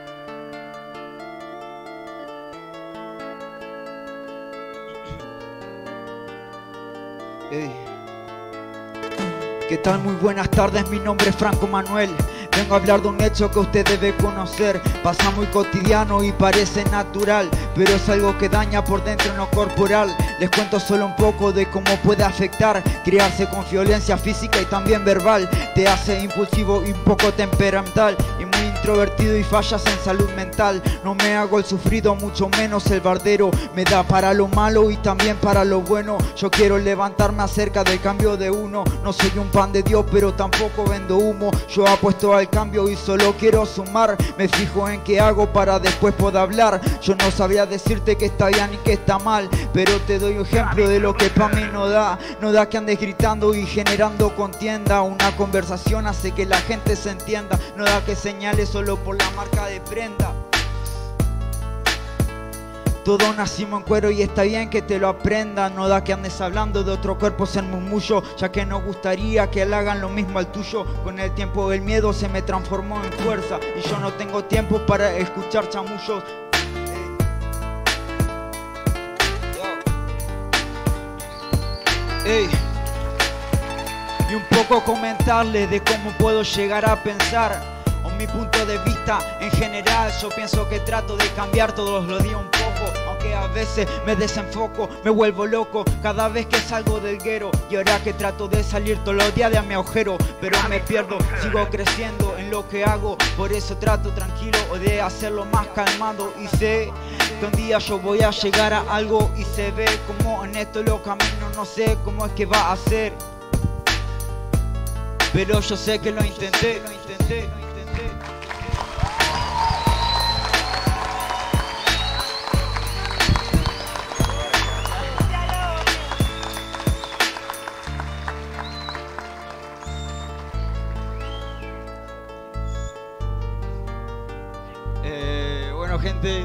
Hey. ¿Qué tal? Muy buenas tardes, mi nombre es Franco Manuel. Vengo a hablar de un hecho que usted debe conocer. Pasa muy cotidiano y parece natural, pero es algo que daña por dentro en lo corporal. Les cuento solo un poco de cómo puede afectar. Criarse con violencia física y también verbal te hace impulsivo y un poco temperamental, y muy introvertido y fallas en salud mental. No me hago el sufrido, mucho menos el bardero. Me da para lo malo y también para lo bueno. Yo quiero levantarme acerca del cambio de uno. No soy un pan de Dios, pero tampoco vendo humo. Yo apuesto al cambio y solo quiero sumar. Me fijo en qué hago para después poder hablar. Yo no sabría decirte que está bien y que está mal, pero te doy un ejemplo de lo que para mí no da. No da que andes gritando y generando contienda. Una conversación hace que la gente se entienda. No da que señales solo por la marca de prenda. Todos nacimos en cuero y está bien que te lo aprendas. No da que andes hablando de otro cuerpo en murmullo, ya que no gustaría que le hagan lo mismo al tuyo. Con el tiempo el miedo se me transformó en fuerza y yo no tengo tiempo para escuchar chamullos. Ey. Y un poco comentarles de cómo puedo llegar a pensar, o mi punto de vista en general. Yo pienso que trato de cambiar todos los días un poco, aunque a veces me desenfoco, me vuelvo loco cada vez que salgo del guero. Y ahora que trato de salir todos los días de mi agujero, pero me pierdo, sigo creciendo en lo que hago. Por eso trato tranquilo o de hacerlo más calmado. Y sé que un día yo voy a llegar a algo, y se ve como en esto lo camino. No sé cómo es que va a ser, pero yo sé que lo intenté. Bueno, gente,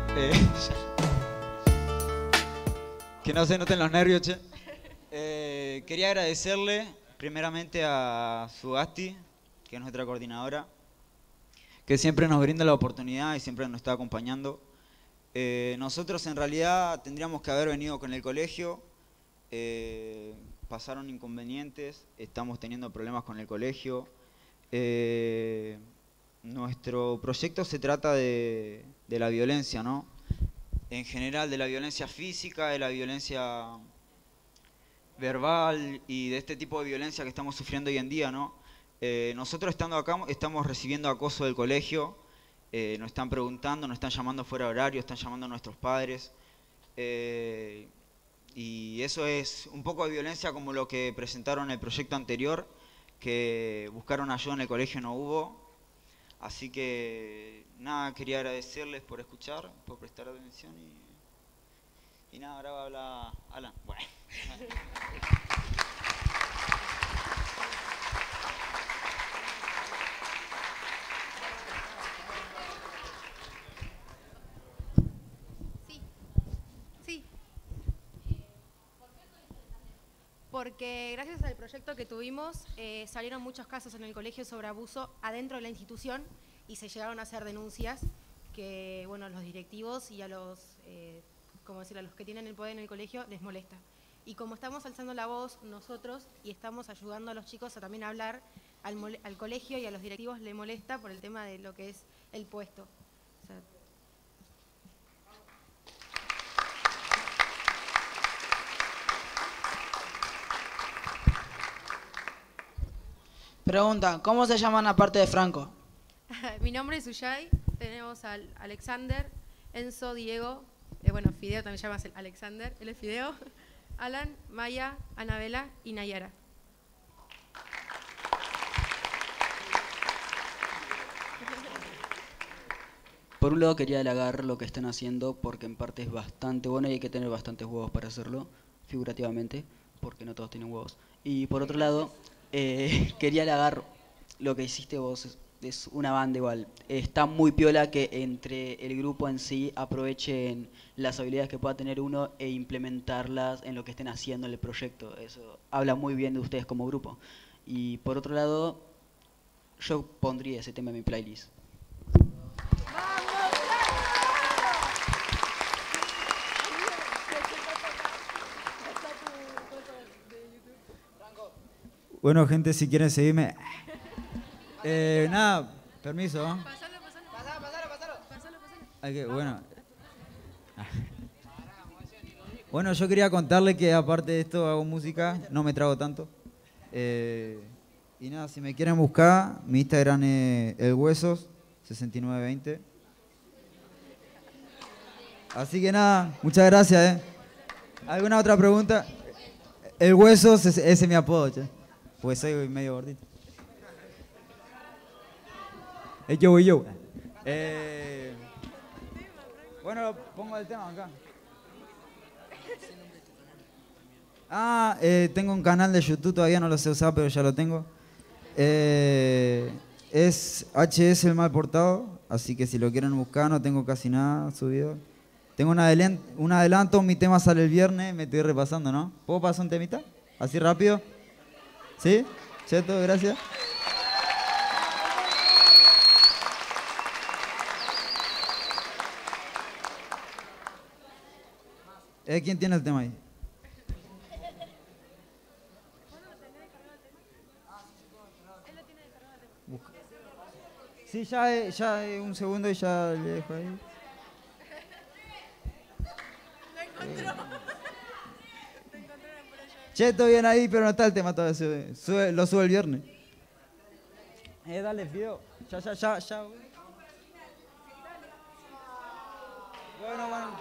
que no se noten los nervios, che. Quería agradecerle primeramente a Sugasti, que es nuestra coordinadora, que siempre nos brinda la oportunidad y siempre nos está acompañando. Nosotros en realidad tendríamos que haber venido con el colegio, pasaron inconvenientes, estamos teniendo problemas con el colegio. Nuestro proyecto se trata de la violencia, ¿no? En general, de la violencia física, de la violencia verbal y de este tipo de violencia que estamos sufriendo hoy en día, ¿no? Nosotros estando acá estamos recibiendo acoso del colegio, nos están preguntando, nos están llamando fuera de horario, están llamando a nuestros padres, y eso es un poco de violencia como lo que presentaron en el proyecto anterior, que buscaron ayuda en el colegio, no hubo. Así que nada, quería agradecerles por escuchar, por prestar atención y nada, ahora va a hablar Alan. Bueno. Porque gracias al proyecto que tuvimos, salieron muchos casos en el colegio sobre abuso adentro de la institución y se llegaron a hacer denuncias que, bueno, los directivos y a los, como decir, a los que tienen el poder en el colegio les molesta. Y como estamos alzando la voz nosotros y estamos ayudando a los chicos a también hablar, al colegio y a los directivos les molesta por el tema de lo que es el puesto. O sea, Pregunta, ¿cómo se llaman aparte de Franco? mi nombre es Uyay, tenemos al Alexander, Enzo, Diego, bueno, Fideo también se llama Alexander, él es Fideo, Alan, Maya, Anabela y Nayara. Por un lado quería halagar lo que están haciendo porque en parte es bastante bueno y hay que tener bastantes huevos para hacerlo, figurativamente, porque no todos tienen huevos. Y por otro lado, quería halagar lo que hiciste vos, es una banda igual. Está muy piola que entre el grupo en sí aprovechen las habilidades que pueda tener uno e implementarlas en lo que estén haciendo en el proyecto. Eso habla muy bien de ustedes como grupo. Y por otro lado, yo pondría ese tema en mi playlist. Bueno, gente, si quieren seguirme. Nada, permiso. Pasalo. Hay que, bueno. Bueno, yo quería contarle que aparte de esto hago música, no me trago tanto. Y nada, si me quieren buscar, mi Instagram es elhuesos6920. Así que nada, muchas gracias. ¿Alguna otra pregunta? El Huesos, ese es mi apodo, che. Pues soy medio gordito. Yo. Bueno, pongo el tema acá. Tengo un canal de YouTube, todavía no lo sé usar, pero ya lo tengo. Es HS El Mal Portado, así que si lo quieren buscar, no tengo casi nada subido. Tengo un adelanto, mi tema sale el viernes, me estoy repasando, ¿no? ¿Puedo pasar un temita? ¿Así rápido? ¿Sí? Cheto, gracias. ¿Quién tiene el tema ahí? Sí, ya un segundo y ya le dejo ahí. Cheto bien ahí, pero no está el tema todavía. Lo sube el viernes. Dale, Fideo. Ya. Bueno.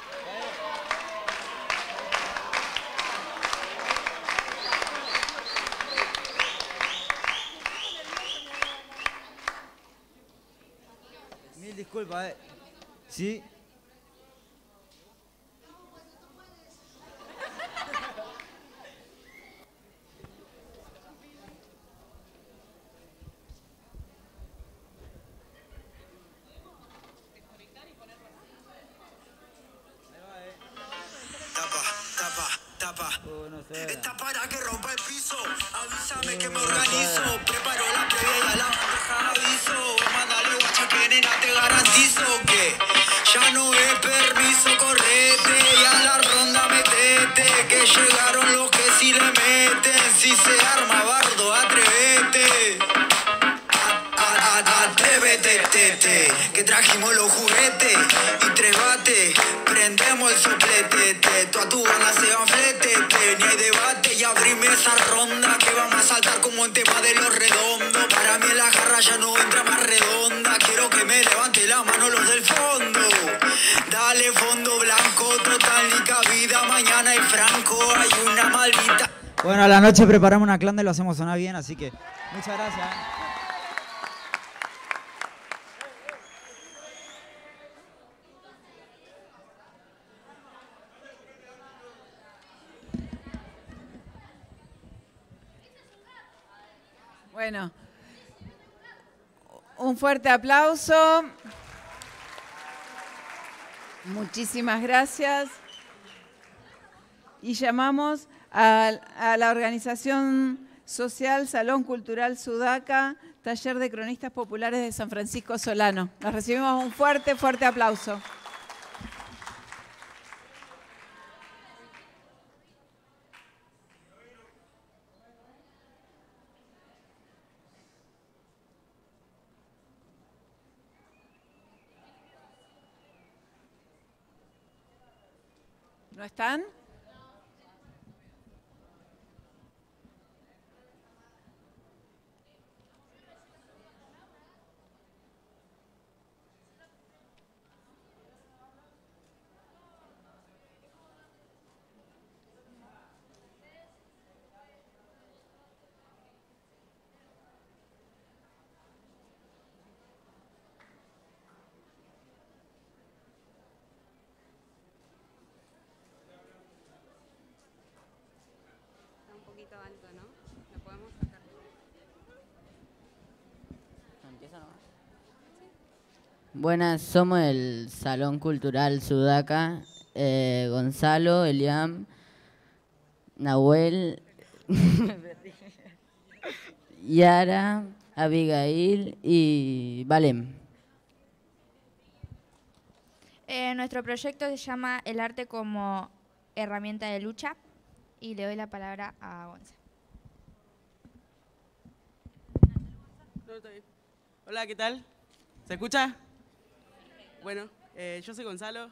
Mil disculpas, Sí. Esta para que rompa el piso, avísame que me organizo. Preparo la previa y a la bandeja aviso. Mándale guacha que nena te garantizo que ya no es permiso, correte y a la ronda metete. Que llegaron los que sí le meten. Si se arma bardo, atrévete. Atrévete, que trajimos los juguetes y tres bates. Prendemos el soplete, toda tu banda se va flete. Ni hay debate y abrime esa ronda que vamos a saltar como en tema de los redondos. Para mí en la jarra ya no entra más redonda. Quiero que me levante la mano los del fondo. Dale fondo blanco, total ni cabida. Mañana hay franco, hay una maldita. Bueno, a la noche preparamos una clanda y lo hacemos sonar bien, así que muchas gracias. Bueno, un fuerte aplauso. Muchísimas gracias. Y llamamos a la organización social Salón Cultural Sudaca, Taller de Cronistas Populares de San Francisco Solano. Los recibimos un fuerte, fuerte aplauso. ¿No están? Alto, ¿no? Lo podemos sacar. ¿Empieza nomás? Buenas, somos el Salón Cultural Sudaca, Gonzalo, Eliam, Nahuel, Yara, Abigail y Valem. Nuestro proyecto se llama El arte como herramienta de lucha. Y le doy la palabra a Gonzalo. Hola, ¿qué tal? ¿Se escucha? Bueno, yo soy Gonzalo.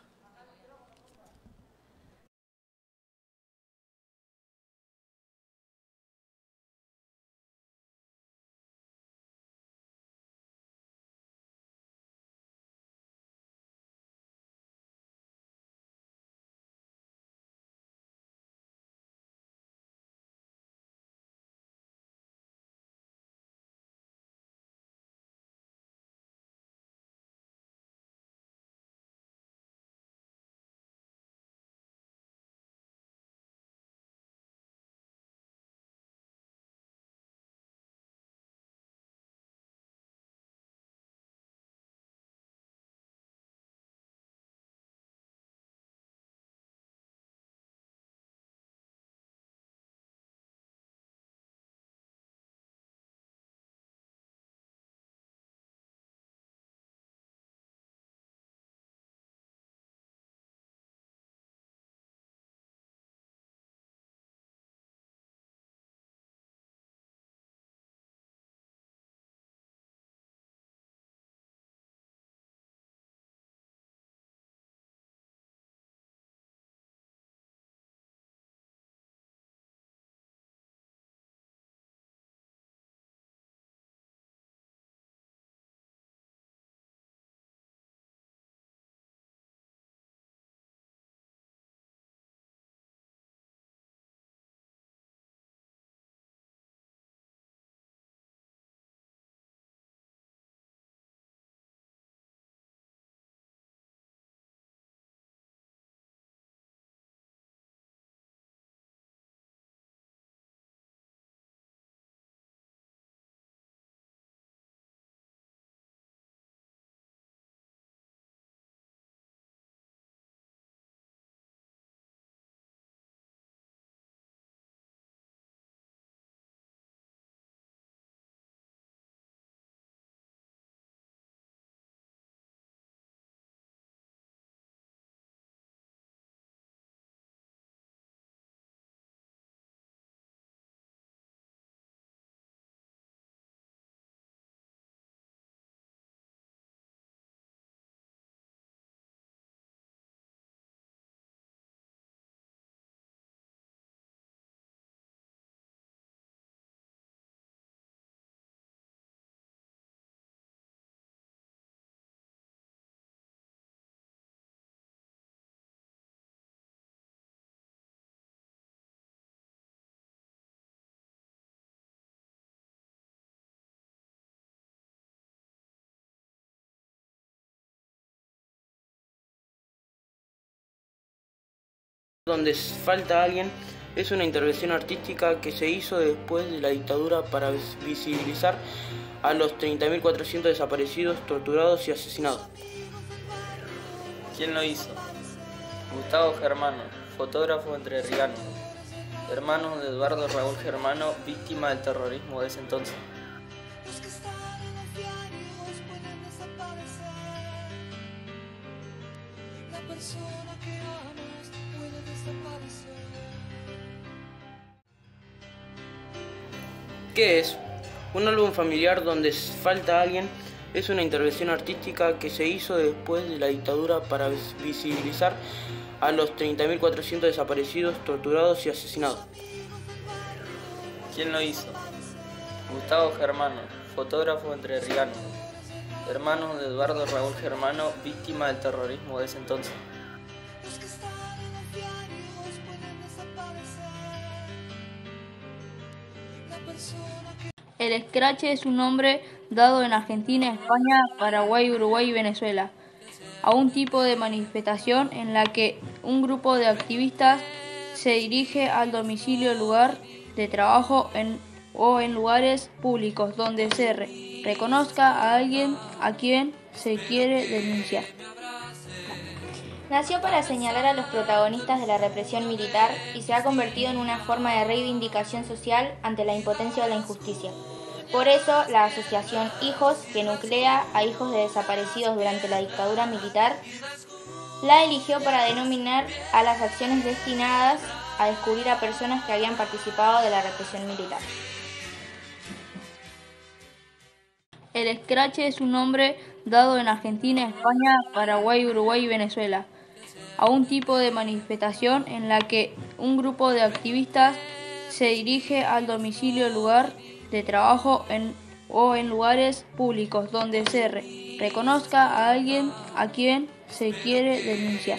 Donde falta alguien es una intervención artística que se hizo después de la dictadura para visibilizar a los 30.400 desaparecidos, torturados y asesinados. ¿Quién lo hizo? Gustavo Germano, fotógrafo entrerriano. hermanos de Eduardo Raúl Germano, víctima del terrorismo de ese entonces. ¿Qué es? Un álbum familiar donde falta alguien es una intervención artística que se hizo después de la dictadura para visibilizar a los 30.400 desaparecidos, torturados y asesinados. ¿Quién lo hizo? Gustavo Germano, fotógrafo entrerriano, hermanos de Eduardo Raúl Germano, víctima del terrorismo de ese entonces. El Scratch es un nombre dado en Argentina, España, Paraguay, Uruguay y Venezuela a un tipo de manifestación en la que un grupo de activistas se dirige al domicilio, lugar de trabajo o en lugares públicos donde se reconozca a alguien a quien se quiere denunciar. Nació para señalar a los protagonistas de la represión militar y se ha convertido en una forma de reivindicación social ante la impotencia o la injusticia. Por eso, la asociación Hijos, que nuclea a hijos de desaparecidos durante la dictadura militar, la eligió para denominar a las acciones destinadas a descubrir a personas que habían participado de la represión militar. El Scratch es un nombre dado en Argentina, España, Paraguay, Uruguay y Venezuela a un tipo de manifestación en la que un grupo de activistas se dirige al domicilio, lugar de trabajo o en lugares públicos donde se reconozca a alguien a quien se quiere denunciar.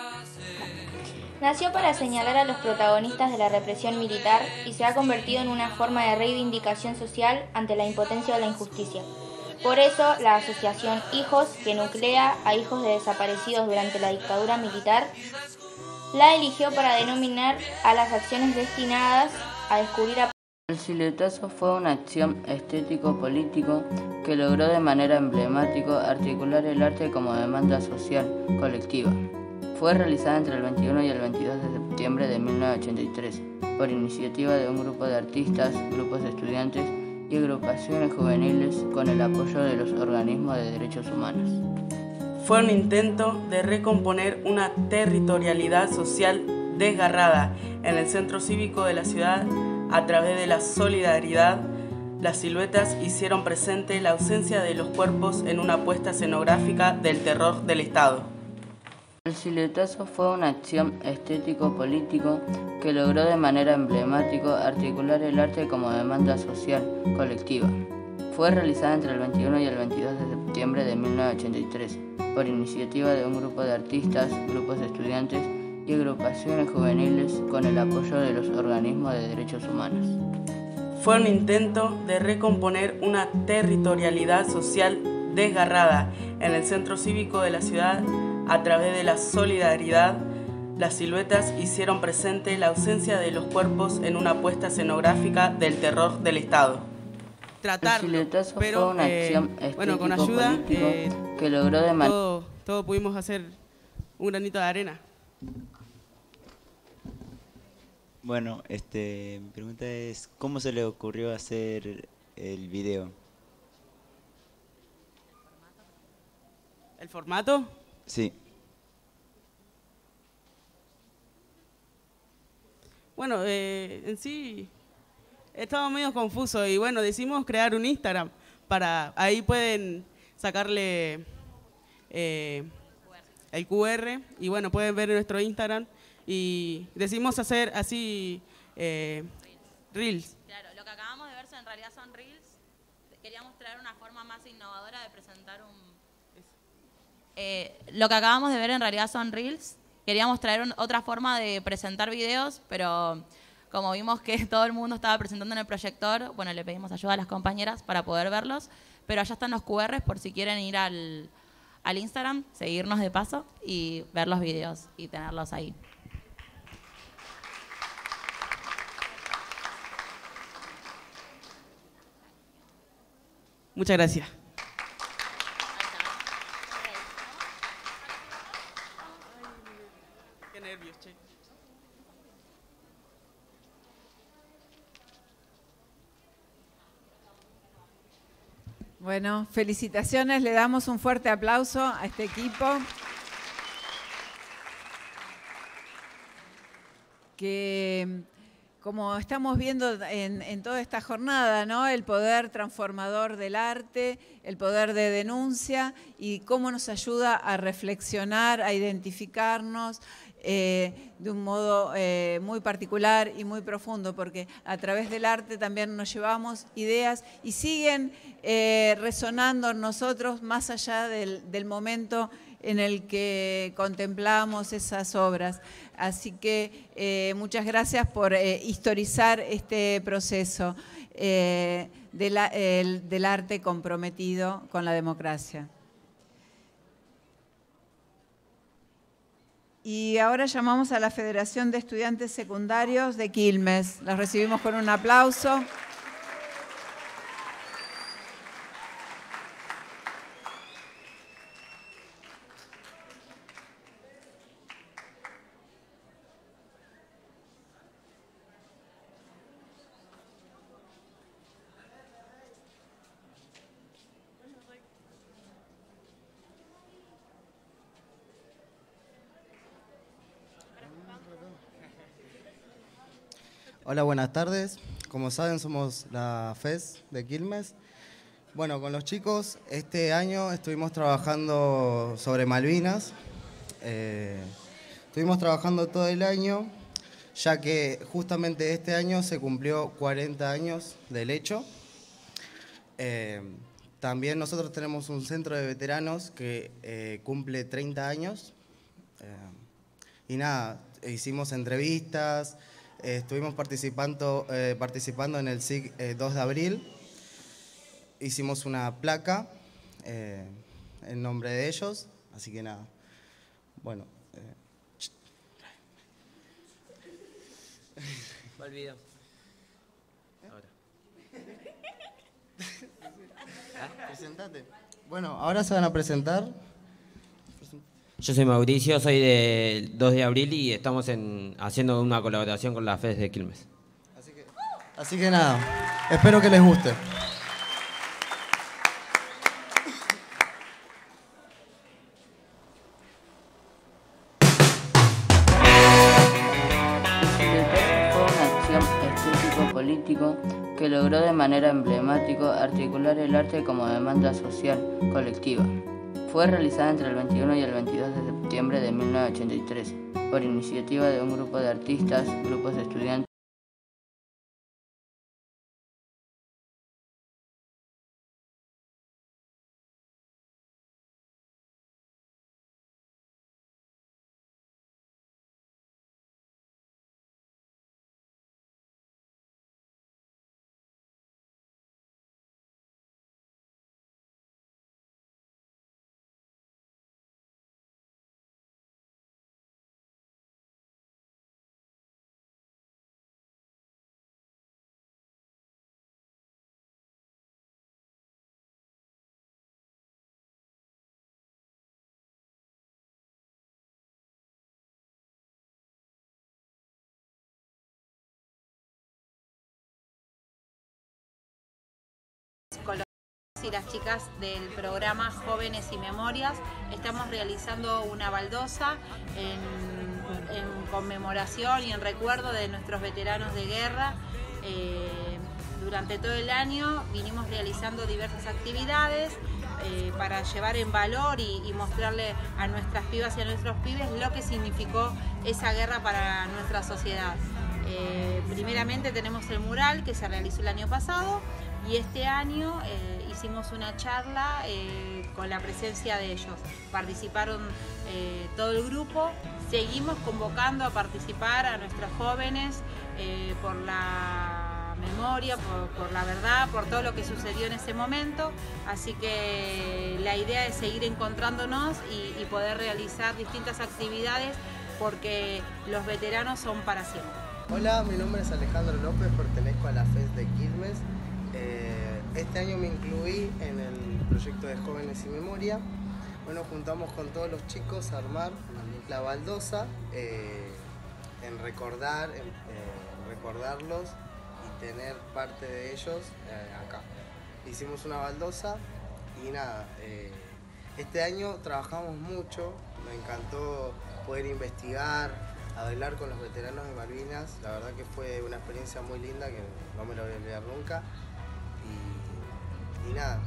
Nació para señalar a los protagonistas de la represión militar y se ha convertido en una forma de reivindicación social ante la impotencia o la injusticia. Por eso, la asociación Hijos, que nuclea a hijos de desaparecidos durante la dictadura militar, la eligió para denominar a las acciones destinadas a descubrir a... El siletazo fue una acción estético-político que logró de manera emblemática articular el arte como demanda social colectiva. Fue realizada entre el 21 y el 22 de septiembre de 1983 por iniciativa de un grupo de artistas, grupos de estudiantes y agrupaciones juveniles con el apoyo de los organismos de derechos humanos. Fue un intento de recomponer una territorialidad social desgarrada en el centro cívico de la ciudad a través de la solidaridad. Las siluetas hicieron presente la ausencia de los cuerpos en una apuesta escenográfica del terror del Estado. El siletazo fue una acción estético-político que logró de manera emblemática articular el arte como demanda social colectiva. Fue realizada entre el 21 y el 22 de septiembre de 1983 por iniciativa de un grupo de artistas, grupos de estudiantes y agrupaciones juveniles con el apoyo de los organismos de derechos humanos. Fue un intento de recomponer una territorialidad social desgarrada en el centro cívico de la ciudad a través de la solidaridad. Las siluetas hicieron presente la ausencia de los cuerpos en una apuesta escenográfica del terror del Estado. Tratarlo, pero fue una acción bueno, con ayuda que logró de manera... Todo pudimos hacer un granito de arena. Bueno, mi pregunta es, ¿cómo se le ocurrió hacer el video? ¿El formato? Sí. Bueno, en sí estaba medio confuso y bueno, decidimos crear un Instagram para ahí pueden sacarle el QR y bueno, pueden ver en nuestro Instagram y decidimos hacer así Reels. Claro, lo que acabamos de ver en realidad son Reels. Queríamos traer una forma más innovadora de presentar lo que acabamos de ver en realidad son Reels. Queríamos traer otra forma de presentar videos, pero como vimos que todo el mundo estaba presentando en el proyector, bueno, le pedimos ayuda a las compañeras para poder verlos, pero allá están los QRs por si quieren ir al Instagram, seguirnos de paso y ver los videos y tenerlos ahí. Muchas gracias. Qué nervios, che. Bueno, felicitaciones, le damos un fuerte aplauso a este equipo. Que, como estamos viendo en toda esta jornada, ¿no? El poder transformador del arte, el poder de denuncia y cómo nos ayuda a reflexionar, a identificarnos de un modo muy particular y muy profundo, porque a través del arte también nos llevamos ideas y siguen resonando en nosotros más allá del momento en el que contemplamos esas obras. Así que muchas gracias por historizar este proceso del arte comprometido con la democracia. Y ahora llamamos a la Federación de Estudiantes Secundarios de Quilmes. Los recibimos con un aplauso. Hola, buenas tardes. Como saben, somos la FES de Quilmes. Bueno, con los chicos este año estuvimos trabajando sobre Malvinas. Estuvimos trabajando todo el año, ya que justamente este año se cumplió 40 años del hecho. También nosotros tenemos un centro de veteranos que cumple 30 años. Y nada, hicimos entrevistas. Estuvimos participando en el SIC 2 de abril. Hicimos una placa en nombre de ellos, así que nada. Bueno. Me olvido. Ahora. Presentate. Bueno, ahora se van a presentar. Yo soy Mauricio, soy del 2 de abril y estamos haciendo una colaboración con la FES de Quilmes. Así que nada, espero que les guste. Fue una acción estético-político que logró de manera emblemática articular el arte como demanda social colectiva. Fue realizada entre el 21 y el 22 de septiembre de 1983 por iniciativa de un grupo de artistas, grupos de estudiantes. Con los y las chicas del programa Jóvenes y Memorias estamos realizando una baldosa en conmemoración y en recuerdo de nuestros veteranos de guerra. Durante todo el año vinimos realizando diversas actividades para llevar en valor y mostrarle a nuestras pibas y a nuestros pibes lo que significó esa guerra para nuestra sociedad. Primeramente tenemos el mural que se realizó el año pasado y este año hicimos una charla con la presencia de ellos. Participaron todo el grupo. Seguimos convocando a participar a nuestros jóvenes por la memoria, por la verdad, por todo lo que sucedió en ese momento. Así que la idea es seguir encontrándonos y poder realizar distintas actividades porque los veteranos son para siempre. Hola, mi nombre es Alejandro López, pertenezco a la FES de Quilmes. Este año me incluí en el proyecto de Jóvenes y Memoria. Bueno, juntamos con todos los chicos a armar la baldosa, en recordarlos y tener parte de ellos acá. hicimos una baldosa y nada, este año trabajamos mucho, me encantó poder investigar, a bailar con los veteranos de Malvinas, la verdad que fue una experiencia muy linda que no me lo voy a olvidar nunca y nada,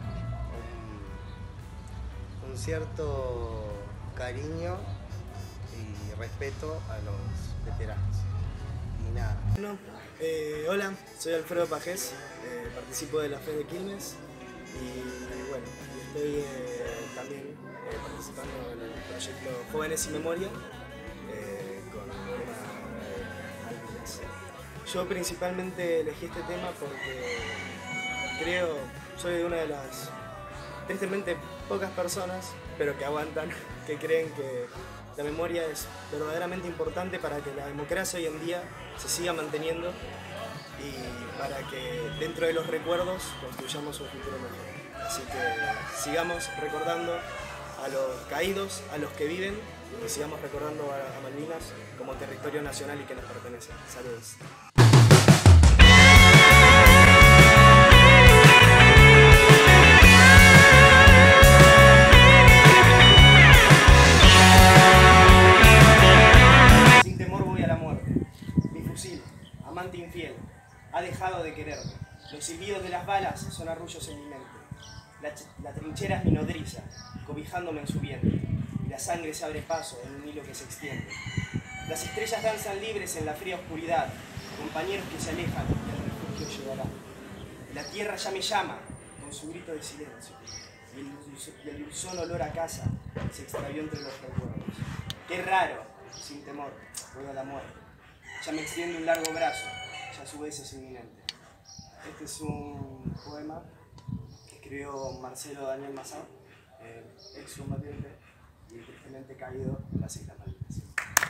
un cierto cariño y respeto a los veteranos y nada. Bueno, hola, soy Alfredo Pajés, participo de la FES de Quilmes y bueno, estoy también participando en el proyecto Jóvenes y Memoria con el tema Malvinas. Yo principalmente elegí este tema porque soy de una de las tristemente pocas personas, pero que aguantan, que creen que la memoria es verdaderamente importante para que la democracia hoy en día se siga manteniendo y para que dentro de los recuerdos construyamos un futuro mejor. Así que sigamos recordando a los caídos, a los que viven y sigamos recordando a Malvinas como territorio nacional y que nos pertenece. Saludos. Amante infiel, ha dejado de quererme. Los silbidos de las balas son arrullos en mi mente. La trinchera es mi nodriza, cobijándome en su vientre, y la sangre se abre paso en un hilo que se extiende. Las estrellas danzan libres en la fría oscuridad, compañeros que se alejan y el refugio llegará. La tierra ya me llama, con su grito de silencio, y el dulzón olor a casa se extravió entre los recuerdos. Qué raro, sin temor, voy a la muerte. Ya me extiende un largo brazo, ya su vez es inminente. Este es un poema que escribió Marcelo Daniel Mazán, ex combatiente y tristemente caído en las Islas Malvinas.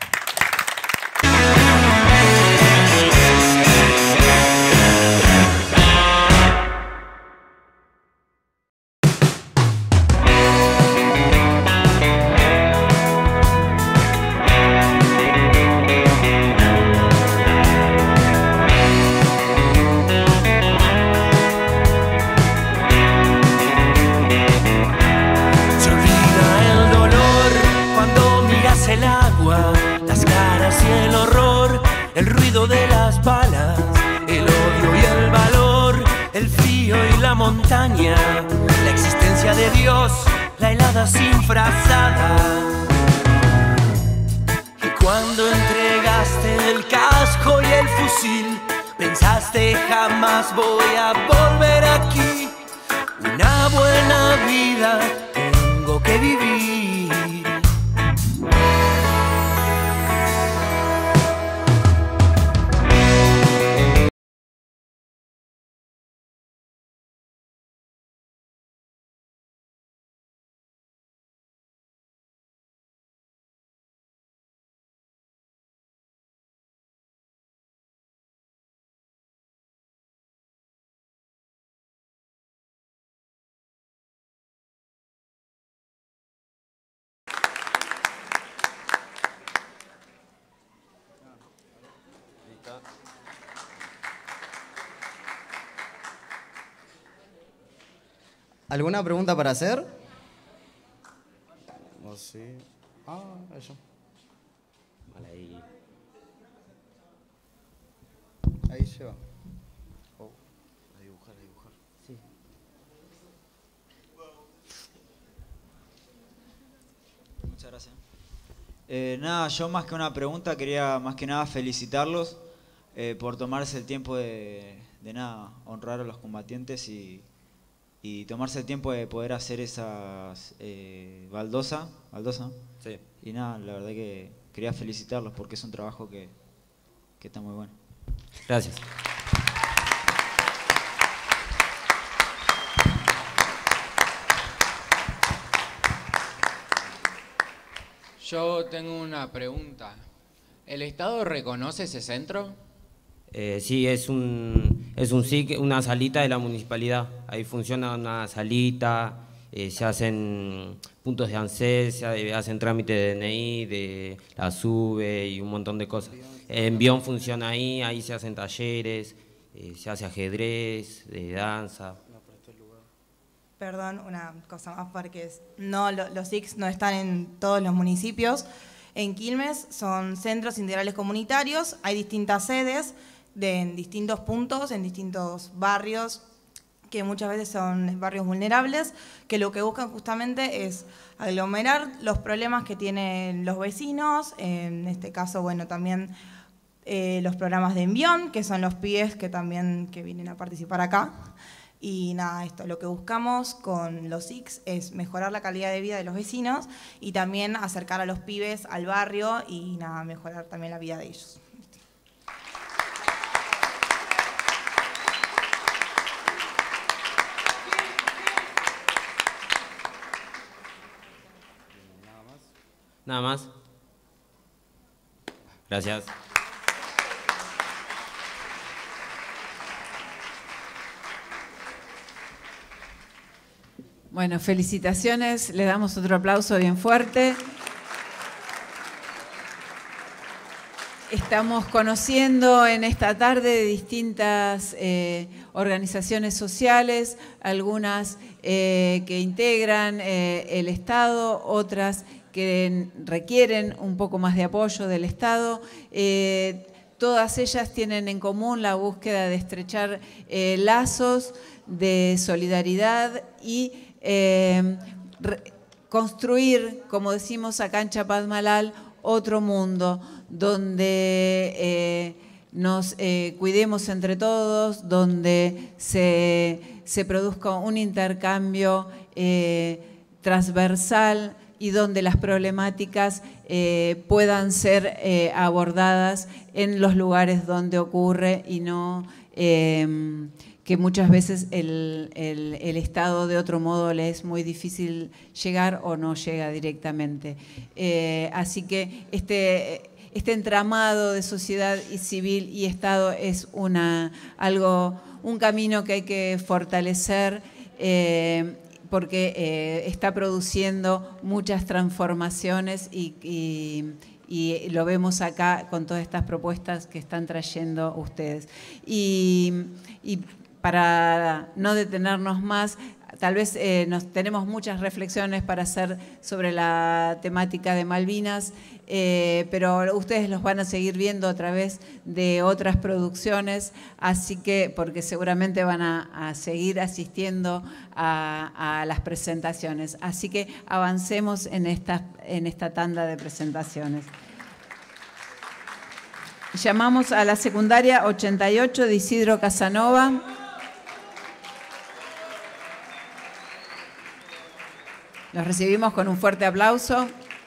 De las balas, el odio y el valor, el frío y la montaña, la existencia de Dios, la helada sin frazada. Y cuando entregaste el casco y el fusil, pensaste jamás voy a volver aquí. Una buena vida tengo que vivir. ¿Alguna pregunta para hacer? No sé. Eso. Vale, ahí. Ahí lleva. A dibujar, a dibujar. Sí. Muchas gracias. Nada, yo más que una pregunta quería más que nada felicitarlos por tomarse el tiempo de nada, honrar a los combatientes y tomarse el tiempo de poder hacer esas baldosa. Sí. Y nada, la verdad que quería felicitarlos porque es un trabajo que está muy bueno. Gracias. Yo tengo una pregunta. ¿El Estado reconoce ese centro? Sí, es un SIC, una salita de la municipalidad. Ahí funciona una salita, se hacen puntos de ANSES, se hacen trámite de DNI, de la SUBE y un montón de cosas. Envión funciona ahí se hacen talleres, se hace ajedrez, de danza. Perdón, una cosa más, porque los SICs no están en todos los municipios. En Quilmes son centros integrales comunitarios, hay distintas sedes en distintos puntos, en distintos barrios, que muchas veces son barrios vulnerables, que lo que buscan justamente es aglomerar los problemas que tienen los vecinos, en este caso, bueno, también los programas de envión, que son los pibes que vienen a participar acá. Y nada, lo que buscamos con los SICs es mejorar la calidad de vida de los vecinos y también acercar a los pibes al barrio y nada, mejorar también la vida de ellos. Nada más. Gracias. Bueno, felicitaciones, le damos otro aplauso bien fuerte. Estamos conociendo en esta tarde distintas organizaciones sociales, algunas que integran el Estado, otras que requieren un poco más de apoyo del Estado. Todas ellas tienen en común la búsqueda de estrechar lazos de solidaridad y construir, como decimos acá en Chapadmalal, otro mundo donde nos cuidemos entre todos, donde se produzca un intercambio transversal y donde las problemáticas puedan ser abordadas en los lugares donde ocurre y no que muchas veces el Estado de otro modo le es muy difícil llegar o no llega directamente. Así que este entramado de sociedad y civil y Estado es un camino que hay que fortalecer porque está produciendo muchas transformaciones y lo vemos acá con todas estas propuestas que están trayendo ustedes. Y para no detenernos más, tal vez tenemos muchas reflexiones para hacer sobre la temática de Malvinas, pero ustedes los van a seguir viendo a través de otras producciones, así que, porque seguramente van a seguir asistiendo a las presentaciones. Así que avancemos en esta tanda de presentaciones. Llamamos a la secundaria 88 de Isidro Casanova. Los recibimos con un fuerte aplauso.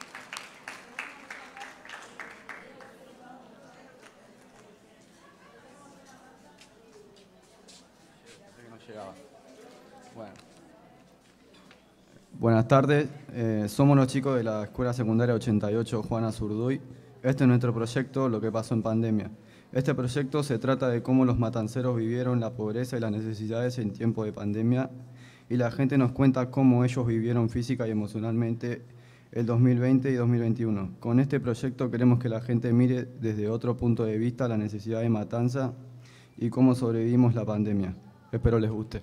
Buenas tardes, somos los chicos de la Escuela Secundaria 88 Juana Zurduy. Este es nuestro proyecto, Lo que pasó en pandemia. Este proyecto se trata de cómo los matanceros vivieron la pobreza y las necesidades en tiempo de pandemia, y la gente nos cuenta cómo ellos vivieron física y emocionalmente el 2020 y 2021. Con este proyecto queremos que la gente mire desde otro punto de vista la necesidad de matanza y cómo sobrevivimos la pandemia. Espero les guste.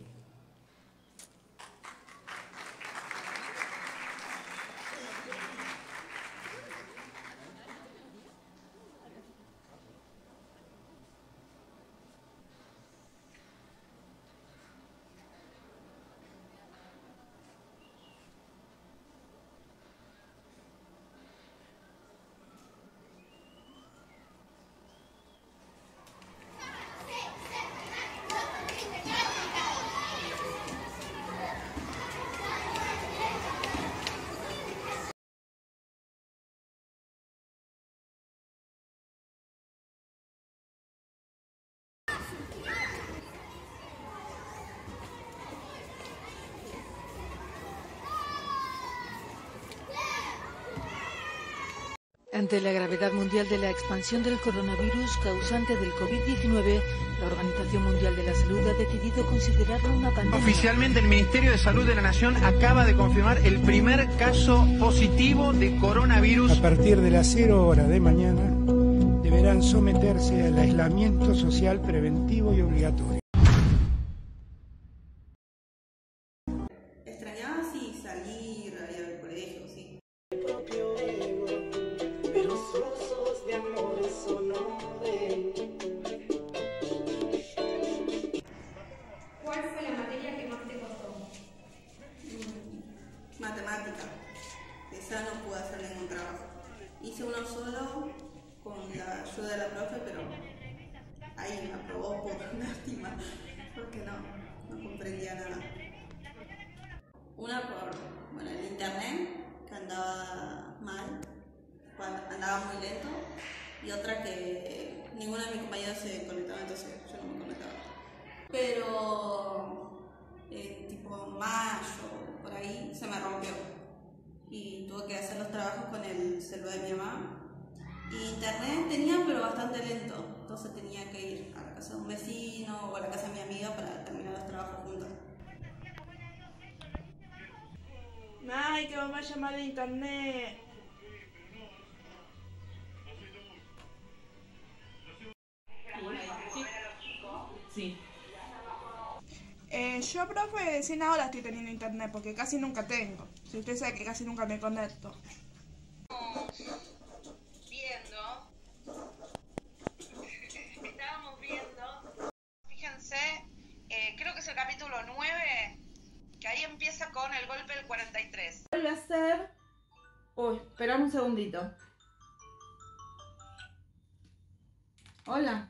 Ante la gravedad mundial de la expansión del coronavirus causante del COVID-19, la Organización Mundial de la Salud ha decidido considerarlo una pandemia. Oficialmente, el Ministerio de Salud de la Nación acaba de confirmar el primer caso positivo de coronavirus. A partir de las 0 horas de mañana, deberán someterse al aislamiento social preventivo y obligatorio. ahí me aprobó por lástima, porque no comprendía nada. Una por el internet, que andaba mal, andaba muy lento, y otra que ninguna de mis compañeros se conectaba, entonces yo no me conectaba. Pero tipo mayo, por ahí, se me rompió y tuve que hacer los trabajos con el celular de mi mamá. Y internet tenía, pero bastante lento, entonces tenía que ir a la casa de un vecino o a la casa de mi amiga para terminar los trabajos juntos. Ay, que mamá llama de internet. Sí. Yo, profe, sin ahora estoy teniendo internet porque casi nunca tengo. Si usted sabe que casi nunca me conecto. Estábamos viendo, fíjense, creo que es el capítulo 9, que ahí empieza con el golpe del 43. Vuelve a ser... Uy, esperame un segundito. Hola.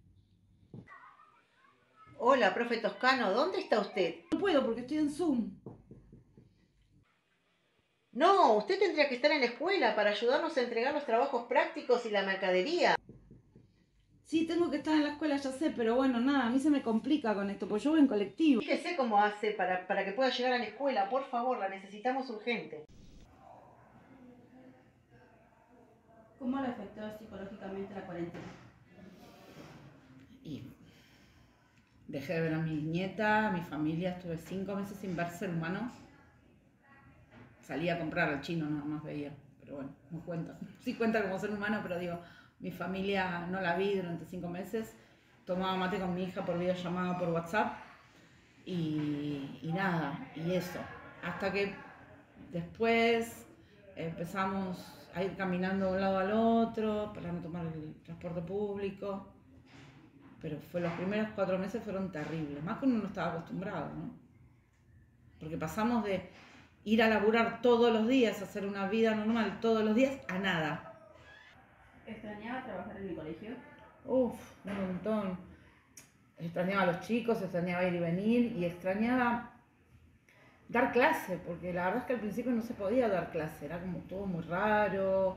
Hola, profe Toscano, ¿dónde está usted? No puedo porque estoy en Zoom. No, usted tendría que estar en la escuela para ayudarnos a entregar los trabajos prácticos y la mercadería. Sí, tengo que estar en la escuela, ya sé, pero bueno, nada, a mí se me complica con esto, porque yo voy en colectivo. Fíjese cómo hace para que pueda llegar a la escuela, por favor, la necesitamos urgente. ¿Cómo le afectó psicológicamente la cuarentena? Y dejé de ver a mi nieta, a mi familia, estuve 5 meses sin ver ser humano. Salí a comprar al chino, nada más veía, pero bueno, no cuenta. Sí cuenta como ser humano, pero digo, mi familia no la vi durante 5 meses. Tomaba mate con mi hija por videollamada por WhatsApp y nada, y eso. Hasta que después empezamos a ir caminando de un lado al otro para no tomar el transporte público. Pero los primeros 4 meses fueron terribles, más que uno no estaba acostumbrado, ¿no? Porque pasamos de ir a laburar todos los días, hacer una vida normal todos los días, a nada. ¿Extrañaba trabajar en el colegio? Uf, un montón. Extrañaba a los chicos, extrañaba ir y venir y extrañaba dar clase, porque la verdad es que al principio no se podía dar clase, era como todo muy raro.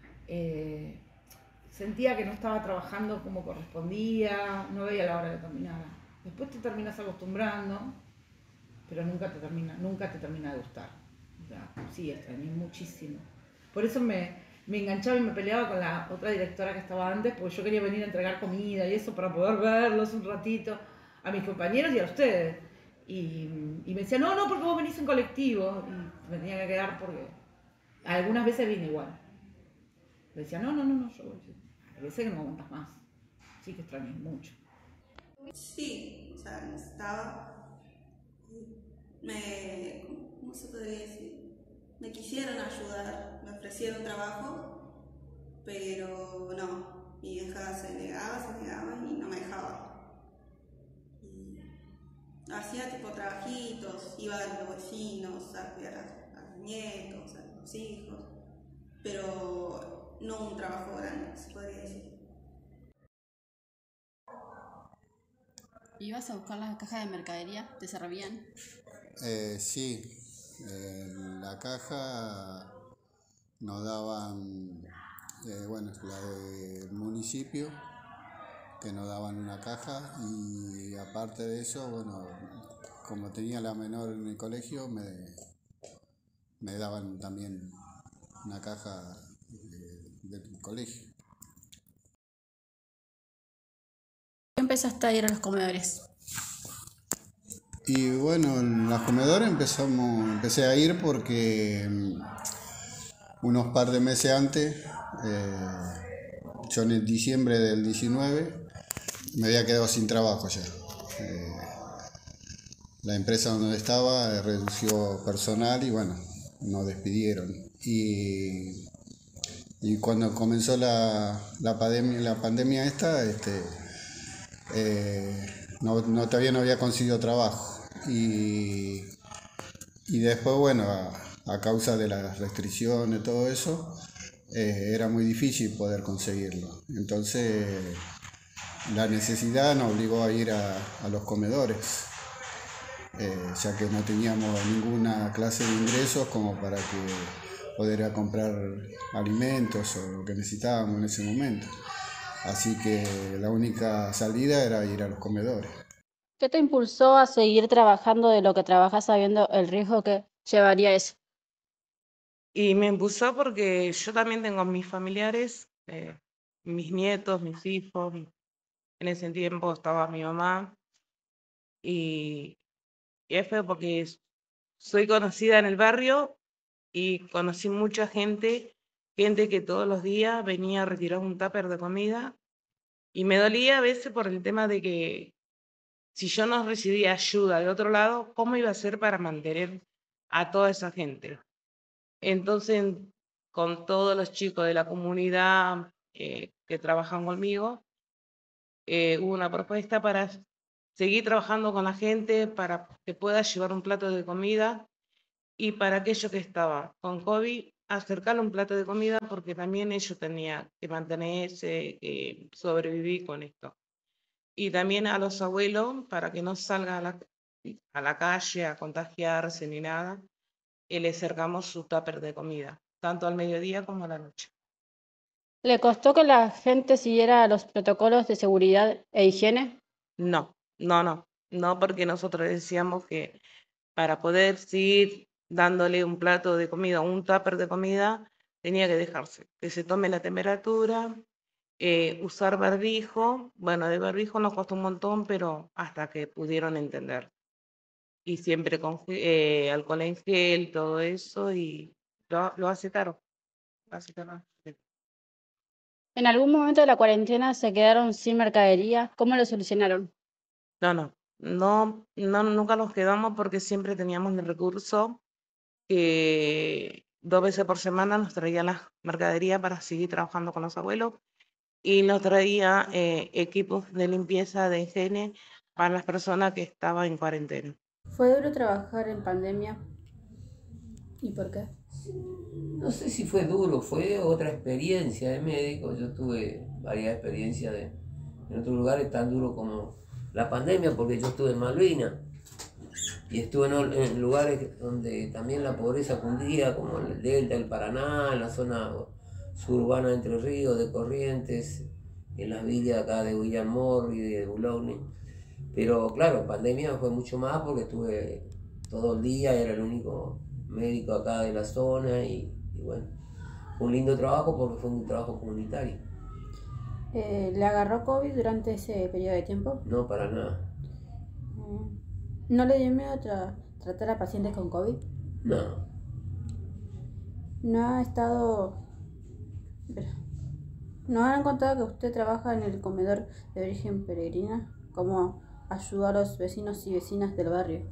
Sentía que no estaba trabajando como correspondía, no veía la hora de terminar. Después te terminas acostumbrando, pero nunca te termina de gustar. O sea, sí, extrañé muchísimo. Por eso me enganchaba y me peleaba con la otra directora que estaba antes, porque yo quería venir a entregar comida y eso para poder verlos un ratito, a mis compañeros y a ustedes. Y me decía, no, porque vos venís en colectivo. Y me tenía que quedar porque algunas veces vine igual. Me decía, no, yo voy. A veces que no aguantas más. Sí que extrañé mucho. Sí, o sea, necesitaba, ¿cómo se podría decir? Me quisieron ayudar, me ofrecieron trabajo, pero no, mi hija se negaba y no me dejaba. Y hacía tipo trabajitos, iba a los vecinos a cuidar a los nietos, a los hijos, pero no un trabajo grande, se podría decir. ¿Ibas a buscar la caja de mercadería? ¿Te servían? Sí, la caja nos daban, la del municipio, que nos daban una caja, y aparte de eso, como tenía la menor en el colegio, me daban también una caja del colegio. ¿Empezaste a ir a los comedores? Y bueno, en los comedores empecé a ir porque unos par de meses antes, yo en el diciembre del 19 me había quedado sin trabajo ya. La empresa donde estaba redució personal y nos despidieron. Y cuando comenzó la pandemia esta, todavía no había conseguido trabajo. Y después, a causa de las restricciones y todo eso, era muy difícil poder conseguirlo. Entonces la necesidad nos obligó a ir a los comedores, ya que no teníamos ninguna clase de ingresos como para que poder ir a comprar alimentos o lo que necesitábamos en ese momento. Así que la única salida era ir a los comedores. ¿Qué te impulsó a seguir trabajando de lo que trabajas sabiendo el riesgo que llevaría eso? Y me impulsó porque yo también tengo mis familiares, mis nietos, mis hijos. En ese tiempo estaba mi mamá. Y es feo porque soy conocida en el barrio y conocí mucha gente que todos los días venía a retirar un tupper de comida. Y me dolía a veces por el tema de que si yo no recibía ayuda de otro lado, ¿cómo iba a ser para mantener a toda esa gente? Entonces, con todos los chicos de la comunidad que trabajan conmigo, hubo una propuesta para seguir trabajando con la gente, para que pueda llevar un plato de comida y para aquellos que estaban con COVID, acercarle un plato de comida porque también ellos tenían que mantenerse, sobrevivir con esto. Y también a los abuelos, para que no salgan a la calle a contagiarse ni nada, les acercamos su tupper de comida, tanto al mediodía como a la noche. ¿Le costó que la gente siguiera los protocolos de seguridad e higiene? No, porque nosotros decíamos que para poder seguir dándole un plato de comida, un tupper de comida, tenía que dejarse, que se tome la temperatura, usar barbijo. Bueno, de barbijo nos costó un montón, pero hasta que pudieron entender. Y siempre con alcohol en gel, todo eso, y lo aceptaron. ¿En algún momento de la cuarentena se quedaron sin mercadería? ¿Cómo lo solucionaron? No, nunca nos quedamos porque siempre teníamos el recurso que 2 veces por semana nos traía la mercadería para seguir trabajando con los abuelos y nos traía equipos de limpieza de higiene para las personas que estaban en cuarentena. ¿Fue duro trabajar en pandemia? ¿Y por qué? No sé si fue duro, fue otra experiencia de médico. Yo tuve varias experiencias en otros lugares tan duros como la pandemia, porque yo estuve en Malvinas y estuve en lugares donde también la pobreza cundía, como en el delta del Paraná, en la zona suburbana de Entre Ríos, de Corrientes, en las villas acá de Guillermo y de Boulogne. Pero claro, en pandemia fue mucho más porque estuve todo el día, era el único médico acá de la zona y bueno, fue un lindo trabajo porque fue un trabajo comunitario. ¿Le agarró COVID durante ese periodo de tiempo? No, para nada. ¿No le dio miedo tratar a pacientes con COVID? No. ¿No ha estado... ¿No han contado que usted trabaja en el comedor de Virgen Peregrina? ¿Cómo ayudó a los vecinos y vecinas del barrio?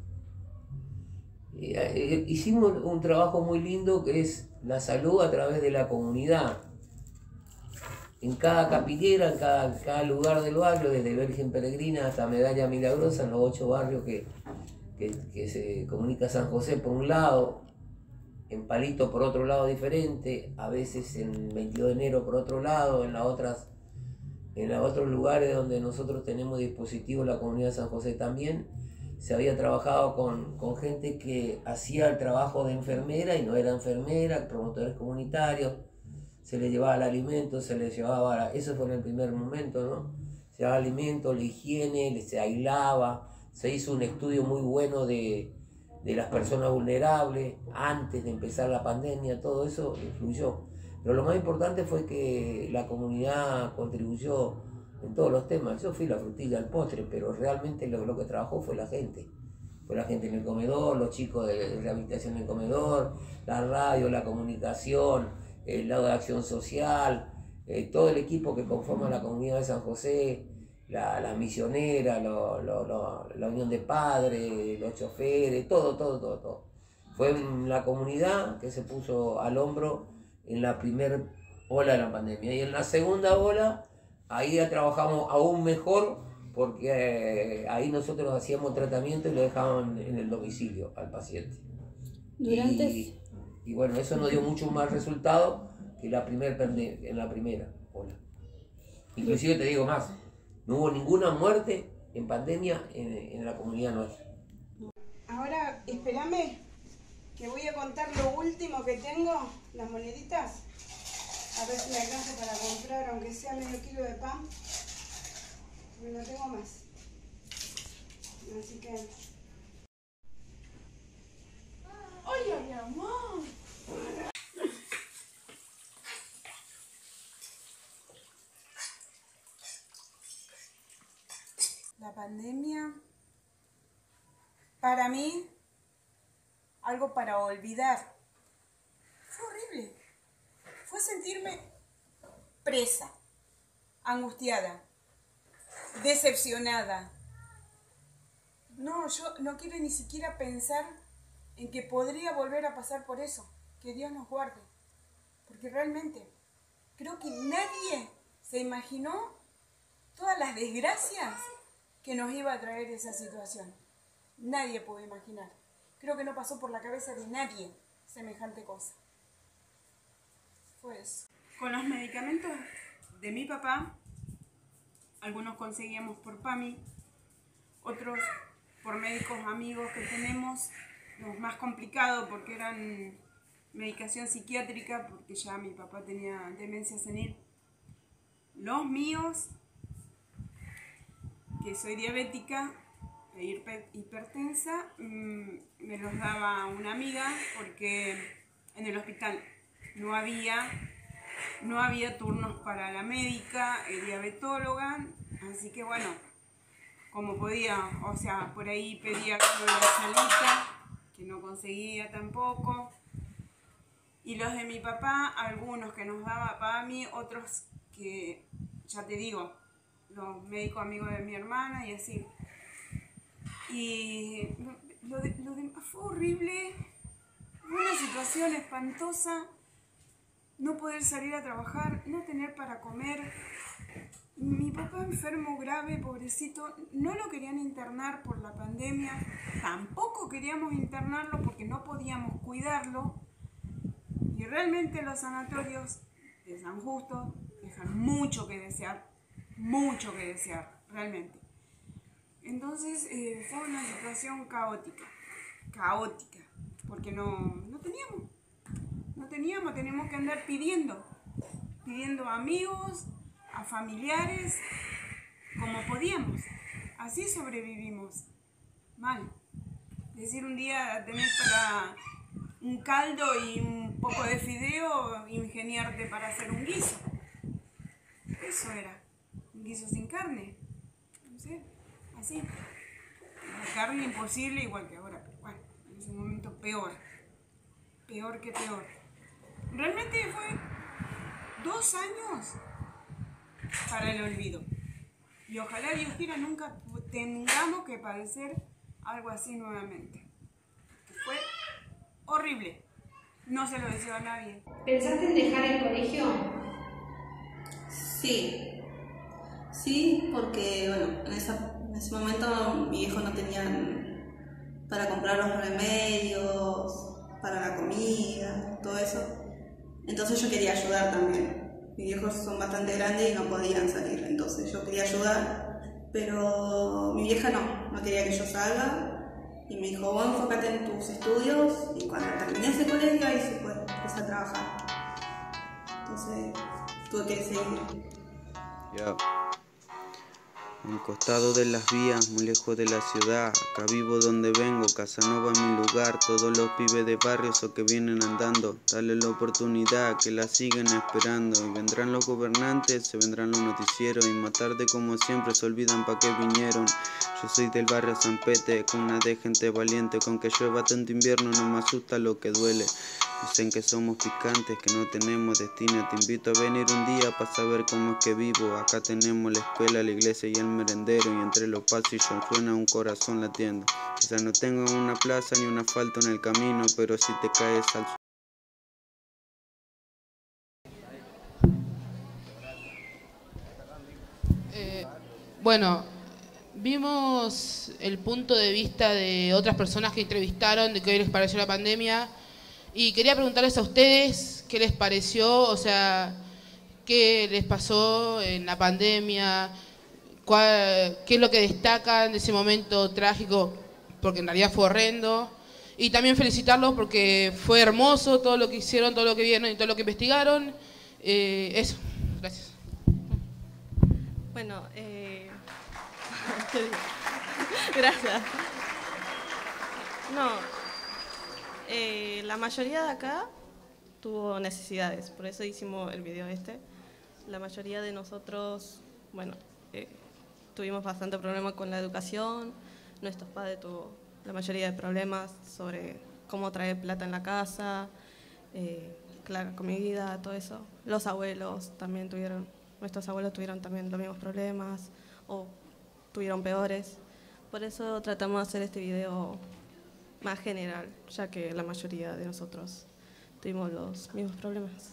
Hicimos un trabajo muy lindo que es la salud a través de la comunidad. En cada capillera, en cada lugar del barrio, desde Virgen Peregrina hasta Medalla Milagrosa, en los 8 barrios que se comunica San José por un lado, en Palito por otro lado diferente, a veces en 22 de enero por otro lado, en los otros lugares donde nosotros tenemos dispositivos, la comunidad de San José también, se había trabajado con gente que hacía el trabajo de enfermera y no era enfermera, promotores comunitarios, se les llevaba el alimento, se les llevaba, eso fue en el primer momento, ¿no? Se llevaba alimento, la higiene, se aislaba, se hizo un estudio muy bueno de las personas vulnerables antes de empezar la pandemia, todo eso influyó. Pero lo más importante fue que la comunidad contribuyó en todos los temas. Yo fui la frutilla, el postre, pero realmente lo que trabajó fue la gente. Fue la gente en el comedor, los chicos de rehabilitación en el comedor, la radio, la comunicación, el lado de acción social, todo el equipo que conforma la comunidad de San José, la misionera, la unión de padres, los choferes, todo. Fue la comunidad que se puso al hombro en la primera ola de la pandemia. Y en la segunda ola, ahí ya trabajamos aún mejor, porque ahí nosotros hacíamos tratamiento y lo dejaban en el domicilio al paciente. Y bueno, eso nos dio mucho más resultado que en la primera ola. Inclusive te digo más, No hubo ninguna muerte en pandemia en la comunidad nuestra. Ahora, espérame, que voy a contar lo último que tengo, las moneditas. A ver si me alcanza para comprar, aunque sea medio kilo de pan. Porque no tengo más. Así que... ¡Oye, mi amor! La pandemia, para mí, algo para olvidar. Fue horrible. Fue sentirme presa, angustiada, decepcionada. No, yo no quiero ni siquiera pensar en que podría volver a pasar por eso. Que Dios nos guarde. Porque realmente creo que nadie se imaginó todas las desgracias que nos iba a traer esa situación. Nadie pudo imaginar. Creo que no pasó por la cabeza de nadie semejante cosa. Fue eso. Con los medicamentos de mi papá, algunos conseguíamos por PAMI, otros por médicos amigos que tenemos, los más complicados porque eran medicación psiquiátrica, porque ya mi papá tenía demencia senil. Los míos, que soy diabética e hipertensa, me los daba una amiga porque en el hospital no había turnos para la médica, diabetóloga, así que bueno, como podía, o sea, por ahí pedía como la salita, que no conseguía tampoco. Y los de mi papá, algunos que nos daba PAMI, otros que, ya te digo, los médicos amigos de mi hermana y así. Y lo demás fue horrible, fue una situación espantosa, no poder salir a trabajar, no tener para comer. Mi papá enfermo grave, pobrecito, no lo querían internar por la pandemia, tampoco queríamos internarlo porque no podíamos cuidarlo. Y realmente los sanatorios de San Justo dejan mucho que desear, realmente. Entonces fue una situación caótica, porque no teníamos que andar pidiendo a amigos, a familiares, como podíamos. Así sobrevivimos, mal. Es decir, un día tenés para un caldo y un poco de fideo, ingeniarte para hacer un guiso. Eso era, un guiso sin carne, no sé, así. La carne imposible igual que ahora, pero bueno, en ese momento peor que peor. Realmente fue 2 años para el olvido. Y ojalá, Dios quiera, nunca tengamos que padecer algo así nuevamente. Fue horrible. No se lo deseo a nadie. ¿Pensaste en dejar el colegio? Sí, porque bueno, en ese momento mi viejo no tenía para comprar los remedios, para la comida, todo eso. Entonces yo quería ayudar también. Mis viejos son bastante grandes y no podían salir, entonces yo quería ayudar, pero mi vieja no quería que yo salga. Y me dijo, vos enfócate en tus estudios y cuando termines el colegio ahí se puede empezar a trabajar. Entonces tuve que seguir. Ya. A un costado de las vías, muy lejos de la ciudad, acá vivo donde vengo, Casanova es mi lugar, todos los pibes de barrios o que vienen andando, dale la oportunidad, que la siguen esperando, y vendrán los gobernantes, se vendrán los noticieros, y más tarde como siempre se olvidan pa' qué vinieron. Yo soy del barrio San Pete, con una de gente valiente, con que llueva tanto invierno no me asusta lo que duele. Dicen que somos picantes, que no tenemos destino. Te invito a venir un día para saber cómo es que vivo. Acá tenemos la escuela, la iglesia y el merendero, y entre los pasillos suena un corazón latiendo. Quizás no tengo una plaza ni un asfalto en el camino, pero si te caes al suelo. Bueno, vimos el punto de vista de otras personas que entrevistaron, de qué les pareció la pandemia. Y quería preguntarles a ustedes qué les pareció, o sea, qué les pasó en la pandemia, qué es lo que destacan de ese momento trágico, porque en realidad fue horrendo. Y también felicitarlos porque fue hermoso todo lo que hicieron, todo lo que vieron y todo lo que investigaron. Eso, gracias. Bueno, gracias. No, la mayoría de acá tuvo necesidades, por eso hicimos el video este. La mayoría de nosotros, bueno, tuvimos bastante problemas con la educación, nuestros padres tuvo la mayoría de problemas sobre cómo traer plata en la casa, la comida, todo eso. Los abuelos también nuestros abuelos tuvieron también los mismos problemas o tuvieron peores. Por eso tratamos de hacer este video más general, ya que la mayoría de nosotros tuvimos los mismos problemas.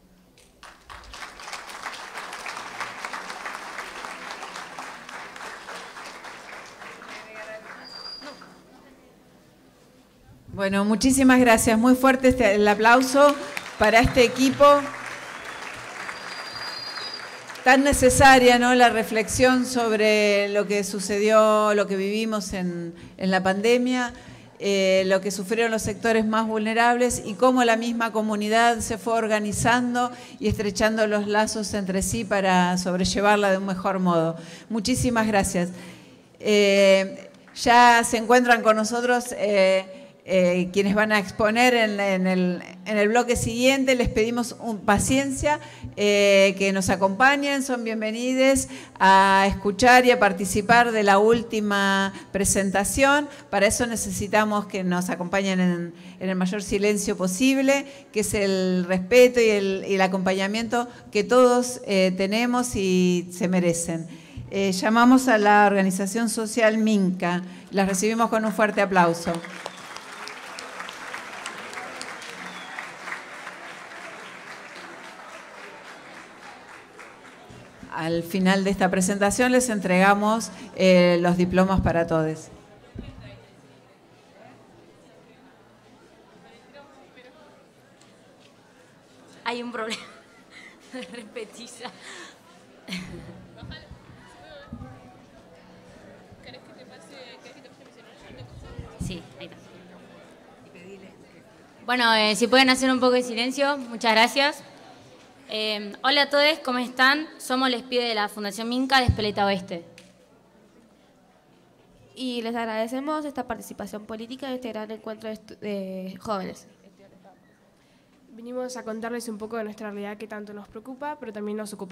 Bueno, muchísimas gracias. Muy fuerte el aplauso para este equipo. Tan necesaria, ¿no?, la reflexión sobre lo que sucedió, lo que vivimos en la pandemia, lo que sufrieron los sectores más vulnerables y cómo la misma comunidad se fue organizando y estrechando los lazos entre sí para sobrellevarla de un mejor modo. Muchísimas gracias. Ya se encuentran con nosotros quienes van a exponer en el bloque siguiente. Les pedimos paciencia, que nos acompañen, son bienvenidos a escuchar y a participar de la última presentación. Para eso necesitamos que nos acompañen en el mayor silencio posible, que es el respeto y el acompañamiento que todos tenemos y se merecen. Llamamos a la organización social Minca. Las recibimos con un fuerte aplauso. Al final de esta presentación les entregamos los diplomas para todos. Hay un problema. Repetiza. Sí, ahí está. Bueno, si pueden hacer un poco de silencio, muchas gracias. Hola a todos, ¿cómo están? Somos les pibes de la Fundación Minca de Espeleta Oeste. Y les agradecemos esta participación política en este gran encuentro de jóvenes. Vinimos a contarles un poco de nuestra realidad que tanto nos preocupa, pero también nos ocupa.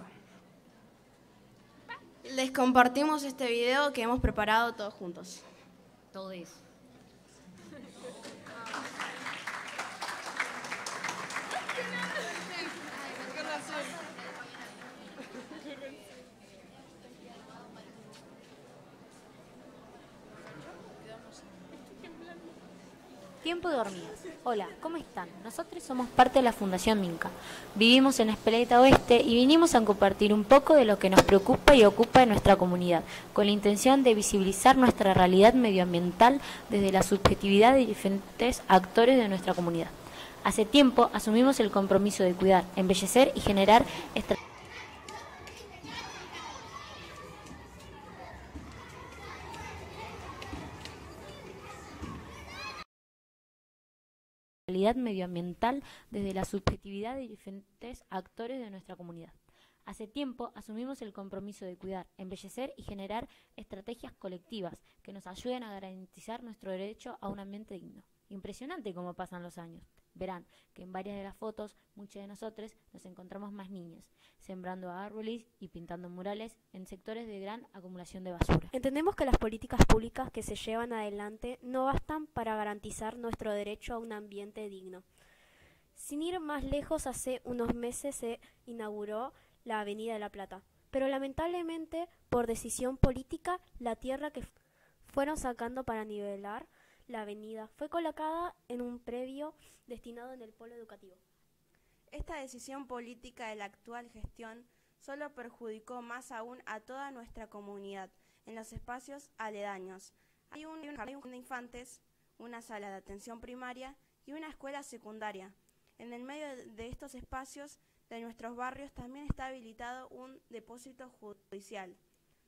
Les compartimos este video que hemos preparado todos juntos. Todo eso. Tiempo de hormigas. Hola, ¿cómo están? Nosotros somos parte de la Fundación Minca. Vivimos en Espeleta Oeste y vinimos a compartir un poco de lo que nos preocupa y ocupa en nuestra comunidad, con la intención de visibilizar nuestra realidad medioambiental desde la subjetividad de diferentes actores de nuestra comunidad. Hace tiempo asumimos el compromiso de cuidar, embellecer y generar estrategias medioambiental desde la subjetividad de diferentes actores de nuestra comunidad. Hace tiempo asumimos el compromiso de cuidar, embellecer y generar estrategias colectivas que nos ayuden a garantizar nuestro derecho a un ambiente digno. Impresionante cómo pasan los años. Verán que en varias de las fotos, muchos de nosotros nos encontramos más niños, sembrando árboles y pintando murales en sectores de gran acumulación de basura. Entendemos que las políticas públicas que se llevan adelante no bastan para garantizar nuestro derecho a un ambiente digno. Sin ir más lejos, hace unos meses se inauguró la Avenida de la Plata, pero lamentablemente, por decisión política, la tierra que fueron sacando para nivelar la avenida fue colocada en un predio destinado en el polo educativo. Esta decisión política de la actual gestión solo perjudicó más aún a toda nuestra comunidad en los espacios aledaños. Hay un jardín de infantes, una sala de atención primaria y una escuela secundaria. En el medio de estos espacios de nuestros barrios también está habilitado un depósito judicial.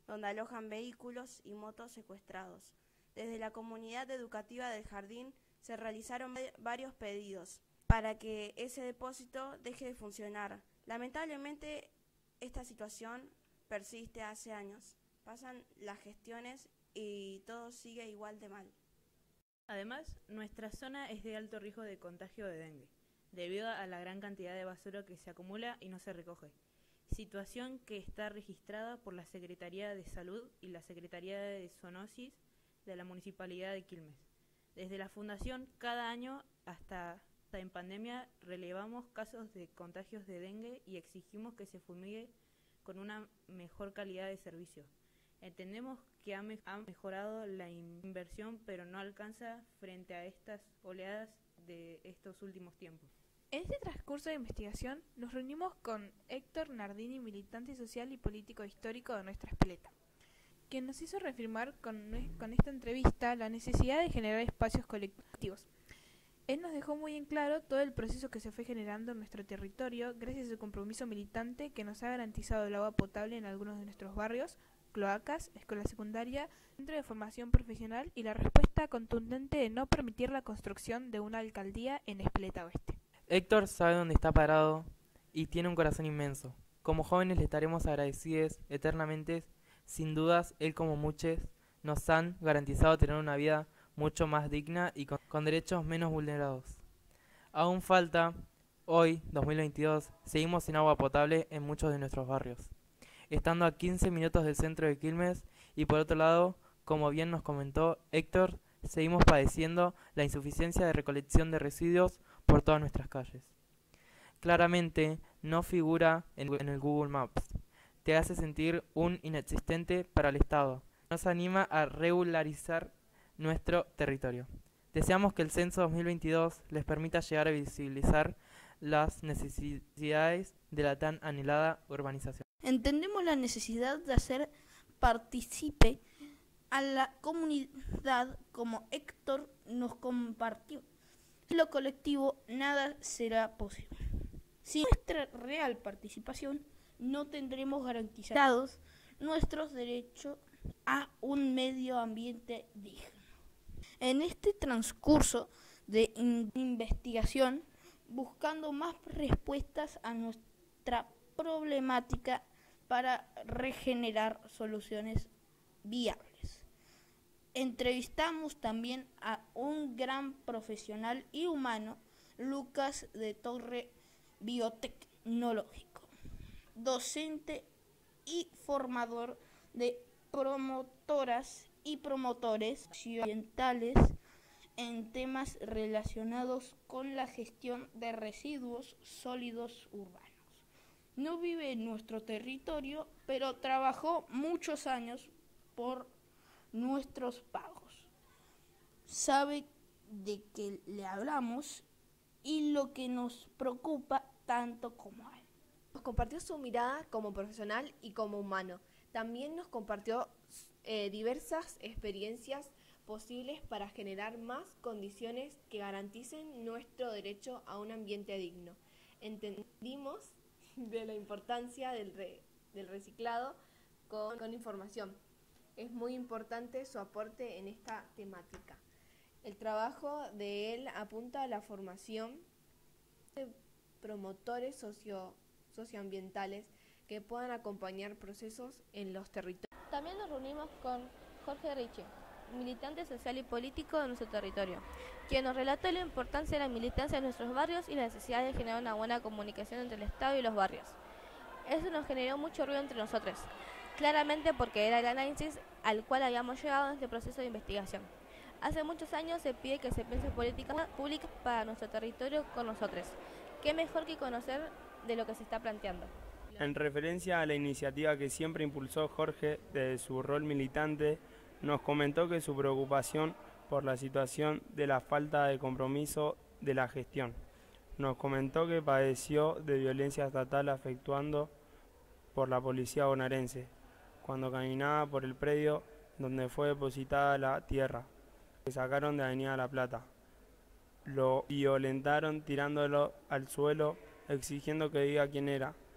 donde alojan vehículos y motos secuestrados. Desde la comunidad educativa del jardín se realizaron varios pedidos para que ese depósito deje de funcionar. Lamentablemente, esta situación persiste hace años. Pasan las gestiones y todo sigue igual de mal. Además, nuestra zona es de alto riesgo de contagio de dengue, debido a la gran cantidad de basura que se acumula y no se recoge, situación que está registrada por la Secretaría de Salud y la Secretaría de Zoonosis de la Municipalidad de Quilmes. Desde la Fundación, cada año hasta en pandemia, relevamos casos de contagios de dengue y exigimos que se fumigue con una mejor calidad de servicio. Entendemos que ha mejorado la inversión, pero no alcanza frente a estas oleadas de estos últimos tiempos. En este transcurso de investigación nos reunimos con Héctor Nardini, militante social y político histórico de nuestra Espeleta, quien nos hizo reafirmar con esta entrevista la necesidad de generar espacios colectivos. Él nos dejó muy en claro todo el proceso que se fue generando en nuestro territorio gracias a su compromiso militante que nos ha garantizado el agua potable en algunos de nuestros barrios, cloacas, escuela secundaria, centro de formación profesional y la respuesta contundente de no permitir la construcción de una alcaldía en Espeleta Oeste. Héctor sabe dónde está parado y tiene un corazón inmenso. Como jóvenes le estaremos agradecidos eternamente. Sin dudas, él como muchos nos han garantizado tener una vida mucho más digna y con derechos menos vulnerados. Aún falta, hoy, 2022, seguimos sin agua potable en muchos de nuestros barrios, estando a 15 minutos del centro de Quilmes y por otro lado, como bien nos comentó Héctor, seguimos padeciendo la insuficiencia de recolección de residuos por todas nuestras calles. Claramente no figura en el Google Maps, te hace sentir un inexistente para el Estado, nos anima a regularizar nuestro territorio. Deseamos que el censo 2022 les permita llegar a visibilizar las necesidades de la tan anhelada urbanización. Entendemos la necesidad de hacer partícipe a la comunidad como Héctor nos compartió. En lo colectivo nada será posible. Sin nuestra real participación no tendremos garantizados nuestros derechos a un medio ambiente digno. En este transcurso de investigación, buscando más respuestas a nuestra problemática para regenerar soluciones viables. Entrevistamos también a un gran profesional y humano, Lucas de Torre, biotecnológico, docente y formador de promotoras y promotores ambientales en temas relacionados con la gestión de residuos sólidos urbanos. No vive en nuestro territorio, pero trabajó muchos años por nuestros pagos. Sabe de qué le hablamos y lo que nos preocupa tanto como a él. Nos compartió su mirada como profesional y como humano. También nos compartió diversas experiencias posibles para generar más condiciones que garanticen nuestro derecho a un ambiente digno. Entendimos de la importancia del reciclado con información. Es muy importante su aporte en esta temática. El trabajo de él apunta a la formación de promotores socioambientales que puedan acompañar procesos en los territorios. También nos reunimos con Jorge Riche, militante social y político de nuestro territorio, quien nos relató la importancia de la militancia en nuestros barrios y la necesidad de generar una buena comunicación entre el Estado y los barrios. Eso nos generó mucho ruido entre nosotros, claramente porque era el análisis al cual habíamos llegado en este proceso de investigación. Hace muchos años se pide que se piense políticas públicas para nuestro territorio con nosotros. ¿Qué mejor que conocer de lo que se está planteando? En referencia a la iniciativa que siempre impulsó Jorge desde su rol militante, nos comentó que su preocupación por la situación de la falta de compromiso de la gestión. Nos comentó que padeció de violencia estatal efectuando por la policía bonaerense, cuando caminaba por el predio donde fue depositada la tierra, que sacaron de Avenida La Plata. Lo violentaron tirándolo al suelo, exigiendo que diga quién era.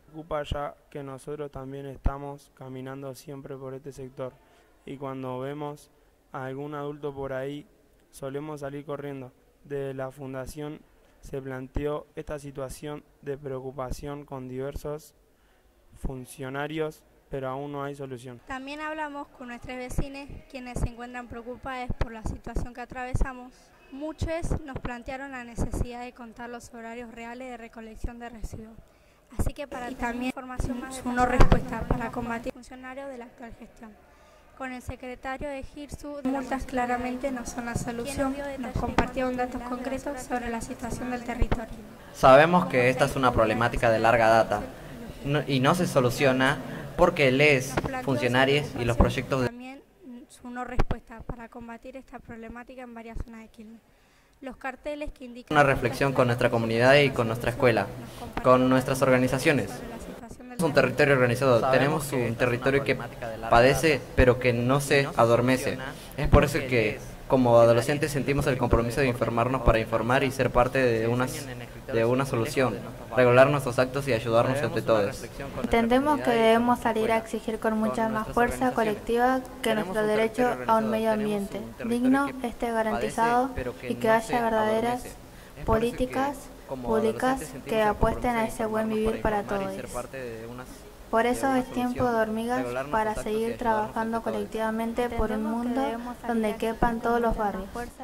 Preocupa ya que nosotros también estamos caminando siempre por este sector y cuando vemos a algún adulto por ahí solemos salir corriendo. Desde la fundación se planteó esta situación de preocupación con diversos funcionarios, pero aún no hay solución. También hablamos con nuestros vecinos, quienes se encuentran preocupados por la situación que atravesamos. Muchos nos plantearon la necesidad de contar los horarios reales de recolección de residuos. Así que para también información más una respuesta para combatir funcionarios de la actual gestión. Con el secretario de GIRSU, multas claramente no son la solución. Nos compartieron datos concretos sobre la situación del territorio. Sabemos que esta es una problemática de larga data y no se soluciona porque les, funcionarios y los proyectos también una respuesta para combatir esta problemática en varias zonas de Quilmes. Los carteles que indican una reflexión con nuestra comunidad y con nuestra escuela, con nuestras organizaciones. Es un territorio organizado, tenemos un territorio que padece pero que no se adormece. Es por eso que como adolescentes sentimos el compromiso de informarnos para informar y ser parte de una solución, regular nuestros actos y ayudarnos entre todos. Entendemos que debemos salir a exigir con mucha más fuerza colectiva que nuestro derecho a un medio ambiente digno esté garantizado y que haya verdaderas políticas públicas que apuesten a ese buen vivir para todos. Por eso es tiempo de hormigas para seguir trabajando colectivamente por un mundo donde quepan todos los barrios.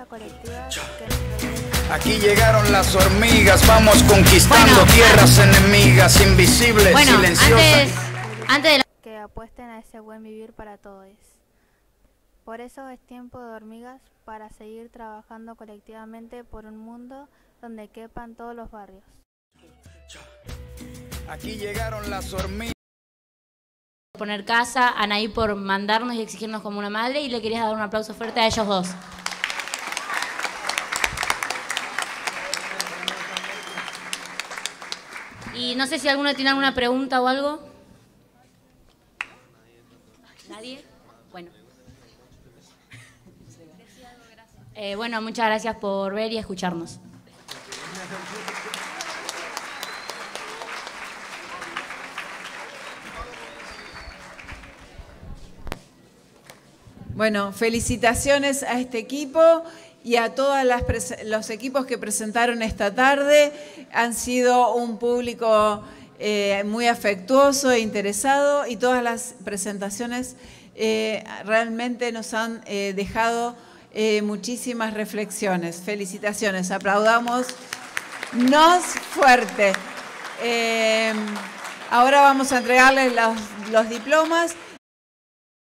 Aquí llegaron las hormigas, vamos conquistando tierras enemigas, invisibles, silenciosas. Que apuesten a ese buen vivir para todos. Por eso es tiempo de hormigas para seguir trabajando colectivamente por un mundo donde quepan todos los barrios. Aquí llegaron las hormigas. Poner casa, Anaí por mandarnos y exigirnos como una madre, y le quería dar un aplauso fuerte a ellos dos. Y no sé si alguno tiene alguna pregunta o algo. ¿Nadie? Bueno. Bueno, muchas gracias por ver y escucharnos. Bueno, felicitaciones a este equipo y a todos los equipos que presentaron esta tarde. Han sido un público muy afectuoso e interesado y todas las presentaciones realmente nos han dejado muchísimas reflexiones. Felicitaciones, aplaudámonos fuerte. Ahora vamos a entregarles los diplomas.